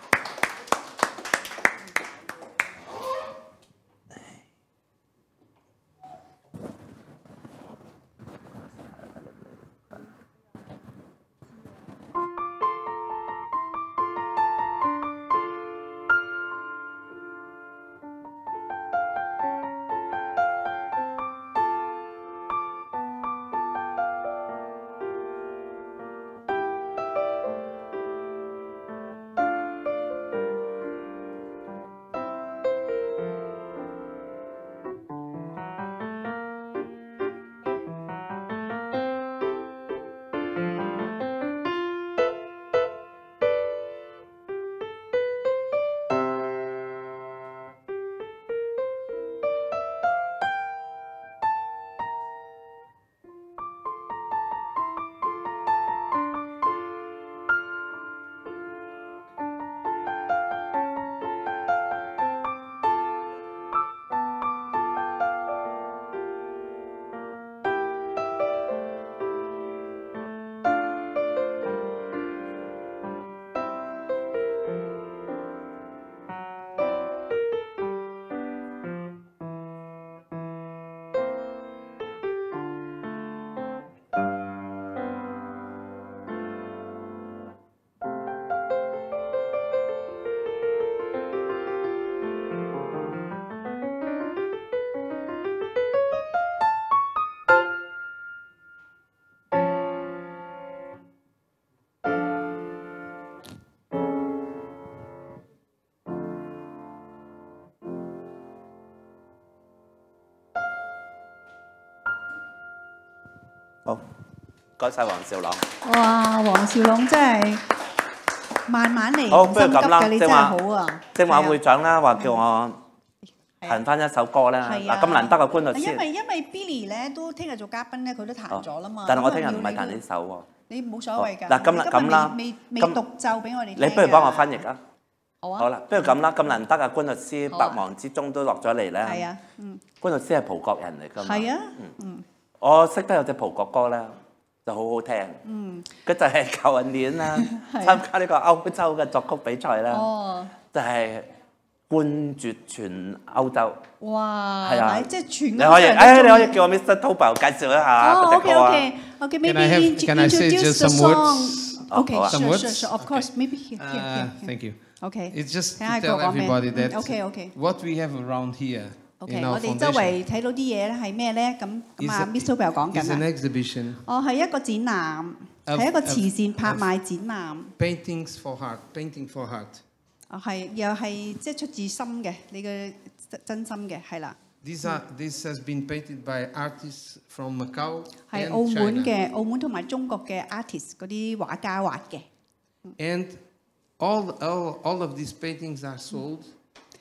好，唔該曬黃少朗。哇，黃少朗真係慢慢嚟，好，不如咁啦，你真係好啊！正話會長啦，話叫我彈翻一首歌啦。係啊，咁難得嘅觀眾先。因為因為 Billy 咧都聽日做嘉賓咧，佢都彈咗啦嘛。但係我聽日唔係彈呢首喎。你冇所謂㗎。嗱，今日咁啦，未未獨奏俾我哋聽。你不如幫我翻譯啊？好啊。好啦，不如咁啦，咁難得嘅觀眾師百忙之中都落咗嚟咧。係啊，嗯。觀眾師係葡國人嚟㗎嘛。係啊，嗯。我識得有隻葡國歌咧，就好好聽。嗯，佢就係舊年啦，參加呢個歐洲嘅作曲比賽啦。哦，就係冠絕全歐洲。哇！係啊，即係全你可以，誒你可以叫我 Mister Tobo 介紹一下嗰隻歌啊。OK OK maybe introduce the song. Okay, sure, sure, sure. Of course, maybe here, here, here. Thank you. Okay. It's just to tell everybody that what we have around here. OK， 我哋周圍睇到啲嘢咧係咩咧？咁咁啊 ，Miss Tobo 講緊啦。哦，係一個展覽，係一個慈善拍賣展覽。 Paintings for heart, painting for heart。 哦，係又係即係出自心嘅，你嘅真心嘅係啦。 These are this has been painted by artists from Macau and China。 係澳門嘅，澳門同埋中國嘅 artist 嗰啲畫家畫嘅。 And all all all of these paintings are sold。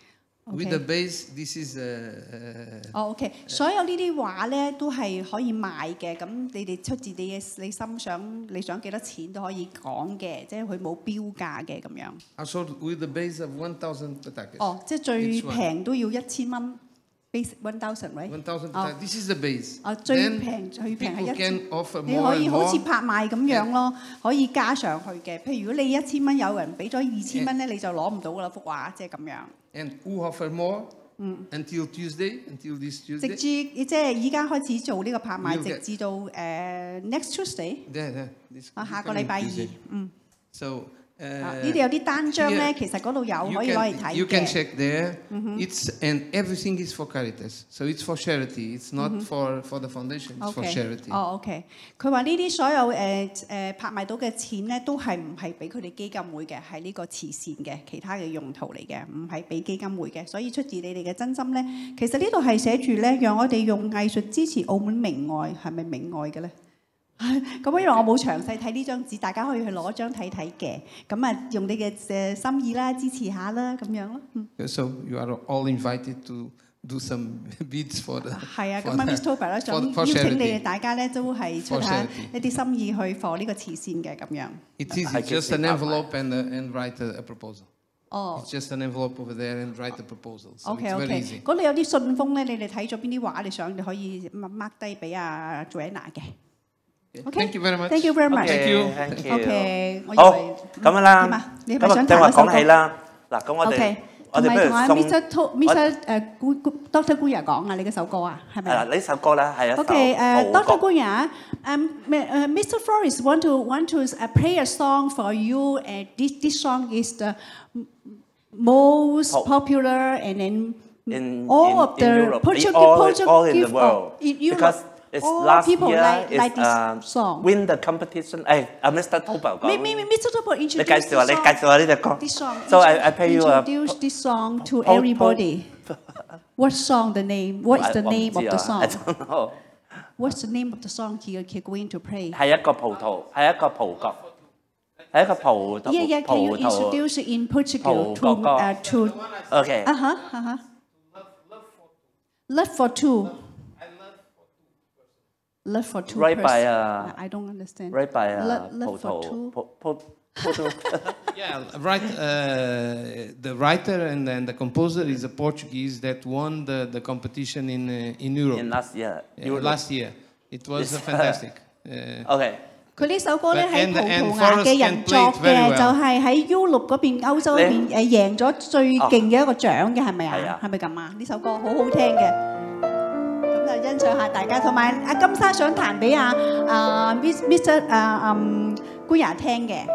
With the base, this is a. 哦 ，OK， 所有呢啲畫咧都係可以賣嘅，咁你哋出自你嘅你心想你想幾多錢都可以講嘅，即係佢冇標價嘅咁樣。 I sold with the base of one thousand petakas. 哦，即係最平都要一千蚊 ，base one thousand，right？ One thousand petakas. This is the base. 哦，最平最平係一千。 你可以好似拍賣咁樣咯，可以加上去嘅。譬如如果你一千蚊，有人俾咗二千蚊咧，你就攞唔到噶啦幅畫，即係咁樣。 And who offer more? Until Tuesday, until this Tuesday. 直至即係依家開始做呢個拍賣，直至到誒 next Tuesday。啊，下個禮拜二，嗯。 So 誒呢度有啲單張咧，其實嗰度有可以攞嚟睇嘅。 You can check there. It's and everything is for Caritas. So it's for charity. It's not for for the foundation. It's for charity. 哦 ，OK。佢話呢啲所有誒誒拍賣到嘅錢咧，都係唔係俾佢哋基金會嘅，係呢個慈善嘅其他嘅用途嚟嘅，唔係俾基金會嘅。所以出自你哋嘅真心咧，其實呢度係寫住咧，讓我哋用藝術支持澳門明愛，係咪明愛嘅咧？咁因為我冇詳細睇呢張紙，大家可以去攞張睇睇嘅。咁啊，用你嘅誒心意啦，支持下啦，咁樣咯。 So you are all invited to do some bids for the。 係啊，咁啊 ，Miss Toba 咧想邀請你哋大家咧都係出下一啲心意去 for 呢個慈善嘅咁樣。 It is just an envelope and and write a proposal. 哦。It's just an envelope over there and write a proposal. So it's very easy. 嗰度有啲信封咧，你哋睇咗邊啲畫你想，你可以 mark 低俾阿 Joanna 嘅。 Thank you very much. Thank you very much. Thank you. Thank you. OK， 好，咁樣啦。 你係咪想正話講彈嗰首歌？ 起啦，嗱，咁我哋我哋不如送 Mister Mister 誒 Doctor Guya 講啊，你嗰首歌啊，係咪？ 係啦，呢首歌咧係一首 OK， 誒 Doctor Guya， um Mister Flores want to want to play a song for you, and this this song is the most popular, and then in all of the Portuguese all in the world because it's last year is uh, win the competition. Hey, uh, Mister Toba 講。 Mister Toba introduce 你介紹下，你介紹下呢隻歌。 This song. So I I pay you a. Introduce this song to everybody. What song? The name? What is the name of the song? I don't know. What's the name of the song he he going to play? 係一個葡萄，係一個葡國，係一個葡萄。 Yeah, yeah. Can you introduce it in Portugal to uh, to? Okay. Uh huh. Uh huh. Love for two. Love for two. Right by a. I don't understand. Right by a. Love for two. Yeah, right. Uh, the writer and, and the composer is a Portuguese that won the, the competition in uh, in Europe. In last year. Uh, last year, it was uh, fantastic. Uh, okay. 佢呢首歌咧係葡萄牙嘅人作嘅，就係喺 Europe 嗰邊、歐洲嗰邊誒贏咗最勁嘅一個獎嘅，係咪啊？係咪咁啊？呢首歌好好聽嘅。咁就欣賞下大家，同埋阿金莎想彈俾阿阿 Mister 啊嗯官爺聽嘅。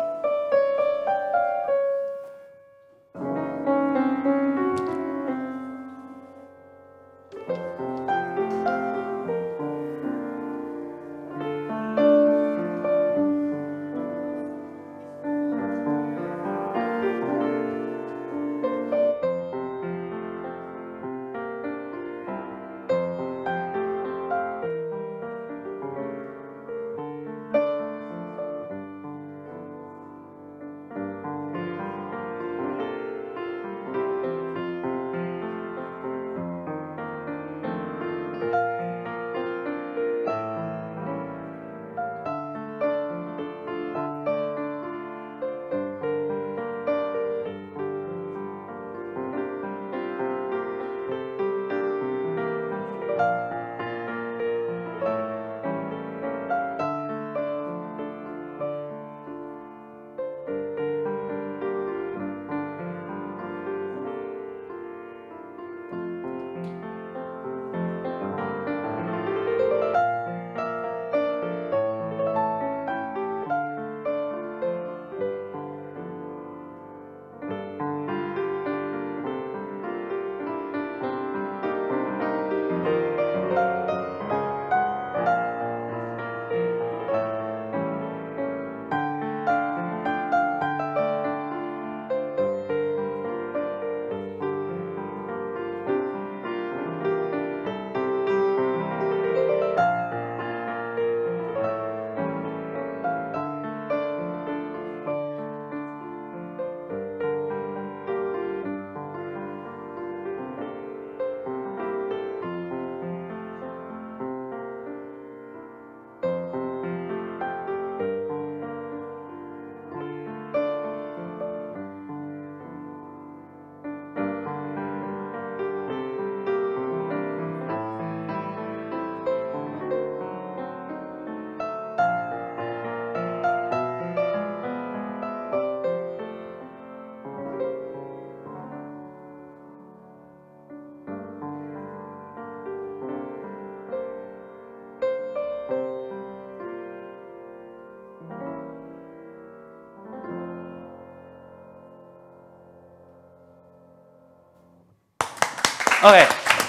OK。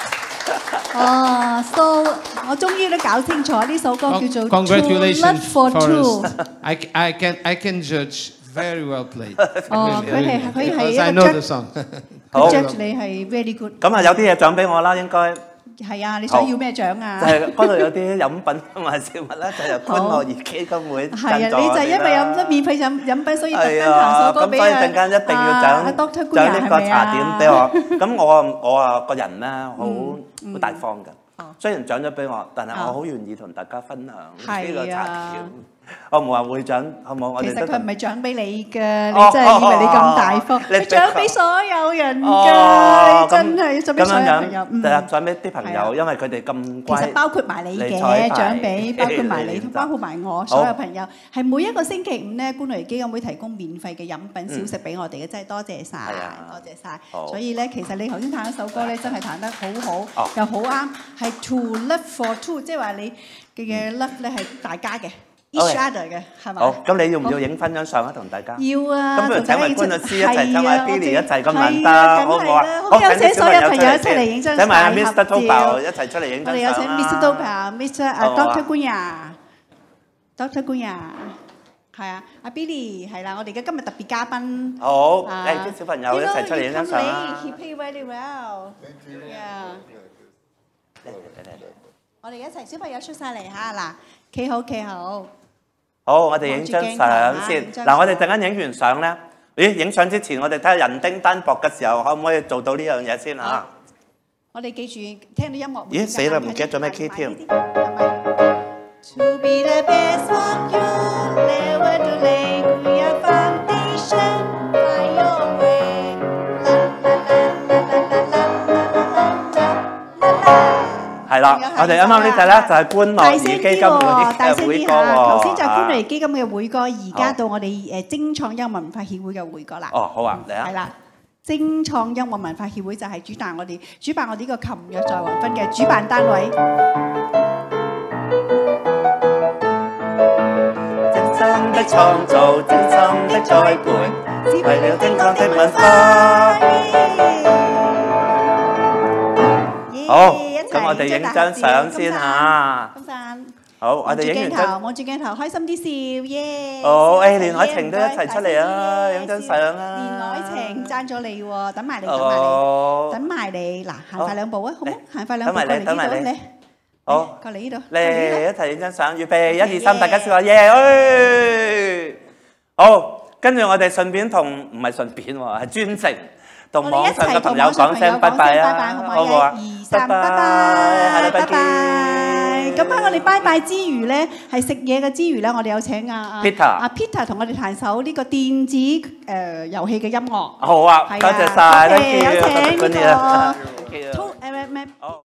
哦 ，so 我終於都搞清楚呢首歌叫做《 Congratulations for Two》。 I I can I can judge very well played。 哦，佢係佢係一個 I know the song。 好 judge 你係 very good。 咁啊，有啲嘢獎俾我啦，應該。 係啊，你想要咩獎啊？ 就係嗰度有啲飲品同埋食物咧，就由歡樂兒基金會係啊，你就因為飲咗免費飲飲品，所以特登彈首歌俾啊。 咁所以陣間一定要獎獎呢個茶點俾我。咁我我啊個人咧好好大方㗎。雖然獎咗俾我，但係我好願意同大家分享呢個茶點。我唔話會獎，好唔好？我哋其實佢唔係獎俾你㗎，你真係以為你咁大方，你獎俾所有人㗎，真係獎俾所有朋友。嗯， 獎俾啲朋友，因為佢哋咁乖。 其實包括埋你嘅獎俾，包括埋你，包括埋我所有朋友，係每一個星期五咧，觀禮基金會提供免費嘅飲品小食俾我哋嘅，真係多謝晒，多謝晒。所以咧，其實你頭先彈一首歌咧，真係彈得好好，又好啱，係 To Love For Two， 即係話你嘅 love 咧係大家嘅。each other 嘅係咪？ 好，咁你要唔要影分張相啊？同大家要啊！ 咁不如請埋官律師一齊，請埋 Billy 一齊咁難得，好唔好啊？ 好，有請所有朋友一齊嚟影張請埋阿 Mister Topal 一齊出嚟影張相啦！ 我哋有請 Mister Topal、Mister 啊 Doctor 官呀 ，Doctor 官呀，係啊，阿 Billy 係啦，我哋嘅今日特別嘉賓。 好，誒啲小朋友一齊出嚟影張相啦！ He played very well. Yeah. 我哋一齊小朋友出晒嚟嚇嗱，企好企好。好， 我哋影張相先。嗱，我哋陣間影完相咧，咦？影相之前，我哋睇下人丁單薄嘅時候，可唔可以做到呢樣嘢先嚇？ 我哋記住聽到音樂。 咦？死啦！唔記得咗咩 key 添。係啦，我哋啱啱呢隻咧就係歡樂兒基金會嘅會歌喎。 頭先就係歡樂兒基金嘅會歌，而家到我哋誒精創音樂文化協會嘅會歌啦。 哦，好啊，嚟啊！ 係啦，精創音樂文化協會就係主辦我哋主辦我哋呢個琴日在黃昏嘅主辦單位。 精心的創造，精心的栽培，為了精確的文化。好。咁我哋影張相先嚇。 金山。 好，我哋影完張。 望住鏡頭，開心啲笑，耶！ 好，誒，連海晴都一齊出嚟啊，影張相啊。 連海晴爭咗你喎，等埋你，等埋你，等埋你。嗱，行快兩步啊，好唔好？行快兩步過嚟呢度嚟。 好， 過嚟呢度。 嚟一齊影張相，預備一二三，大家笑下耶！誒，好，跟住我哋順便同唔係順便喎，係專程。同網上嘅朋友講聲拜拜啊，好唔好啊？ 一二三，拜拜，拜拜。咁喺我哋拜拜之餘咧，係食嘢嘅之餘咧，我哋有請阿 Peter， 阿 Peter 同我哋彈首呢個電子誒遊戲嘅音樂。 好啊，多謝晒， 有請呢個。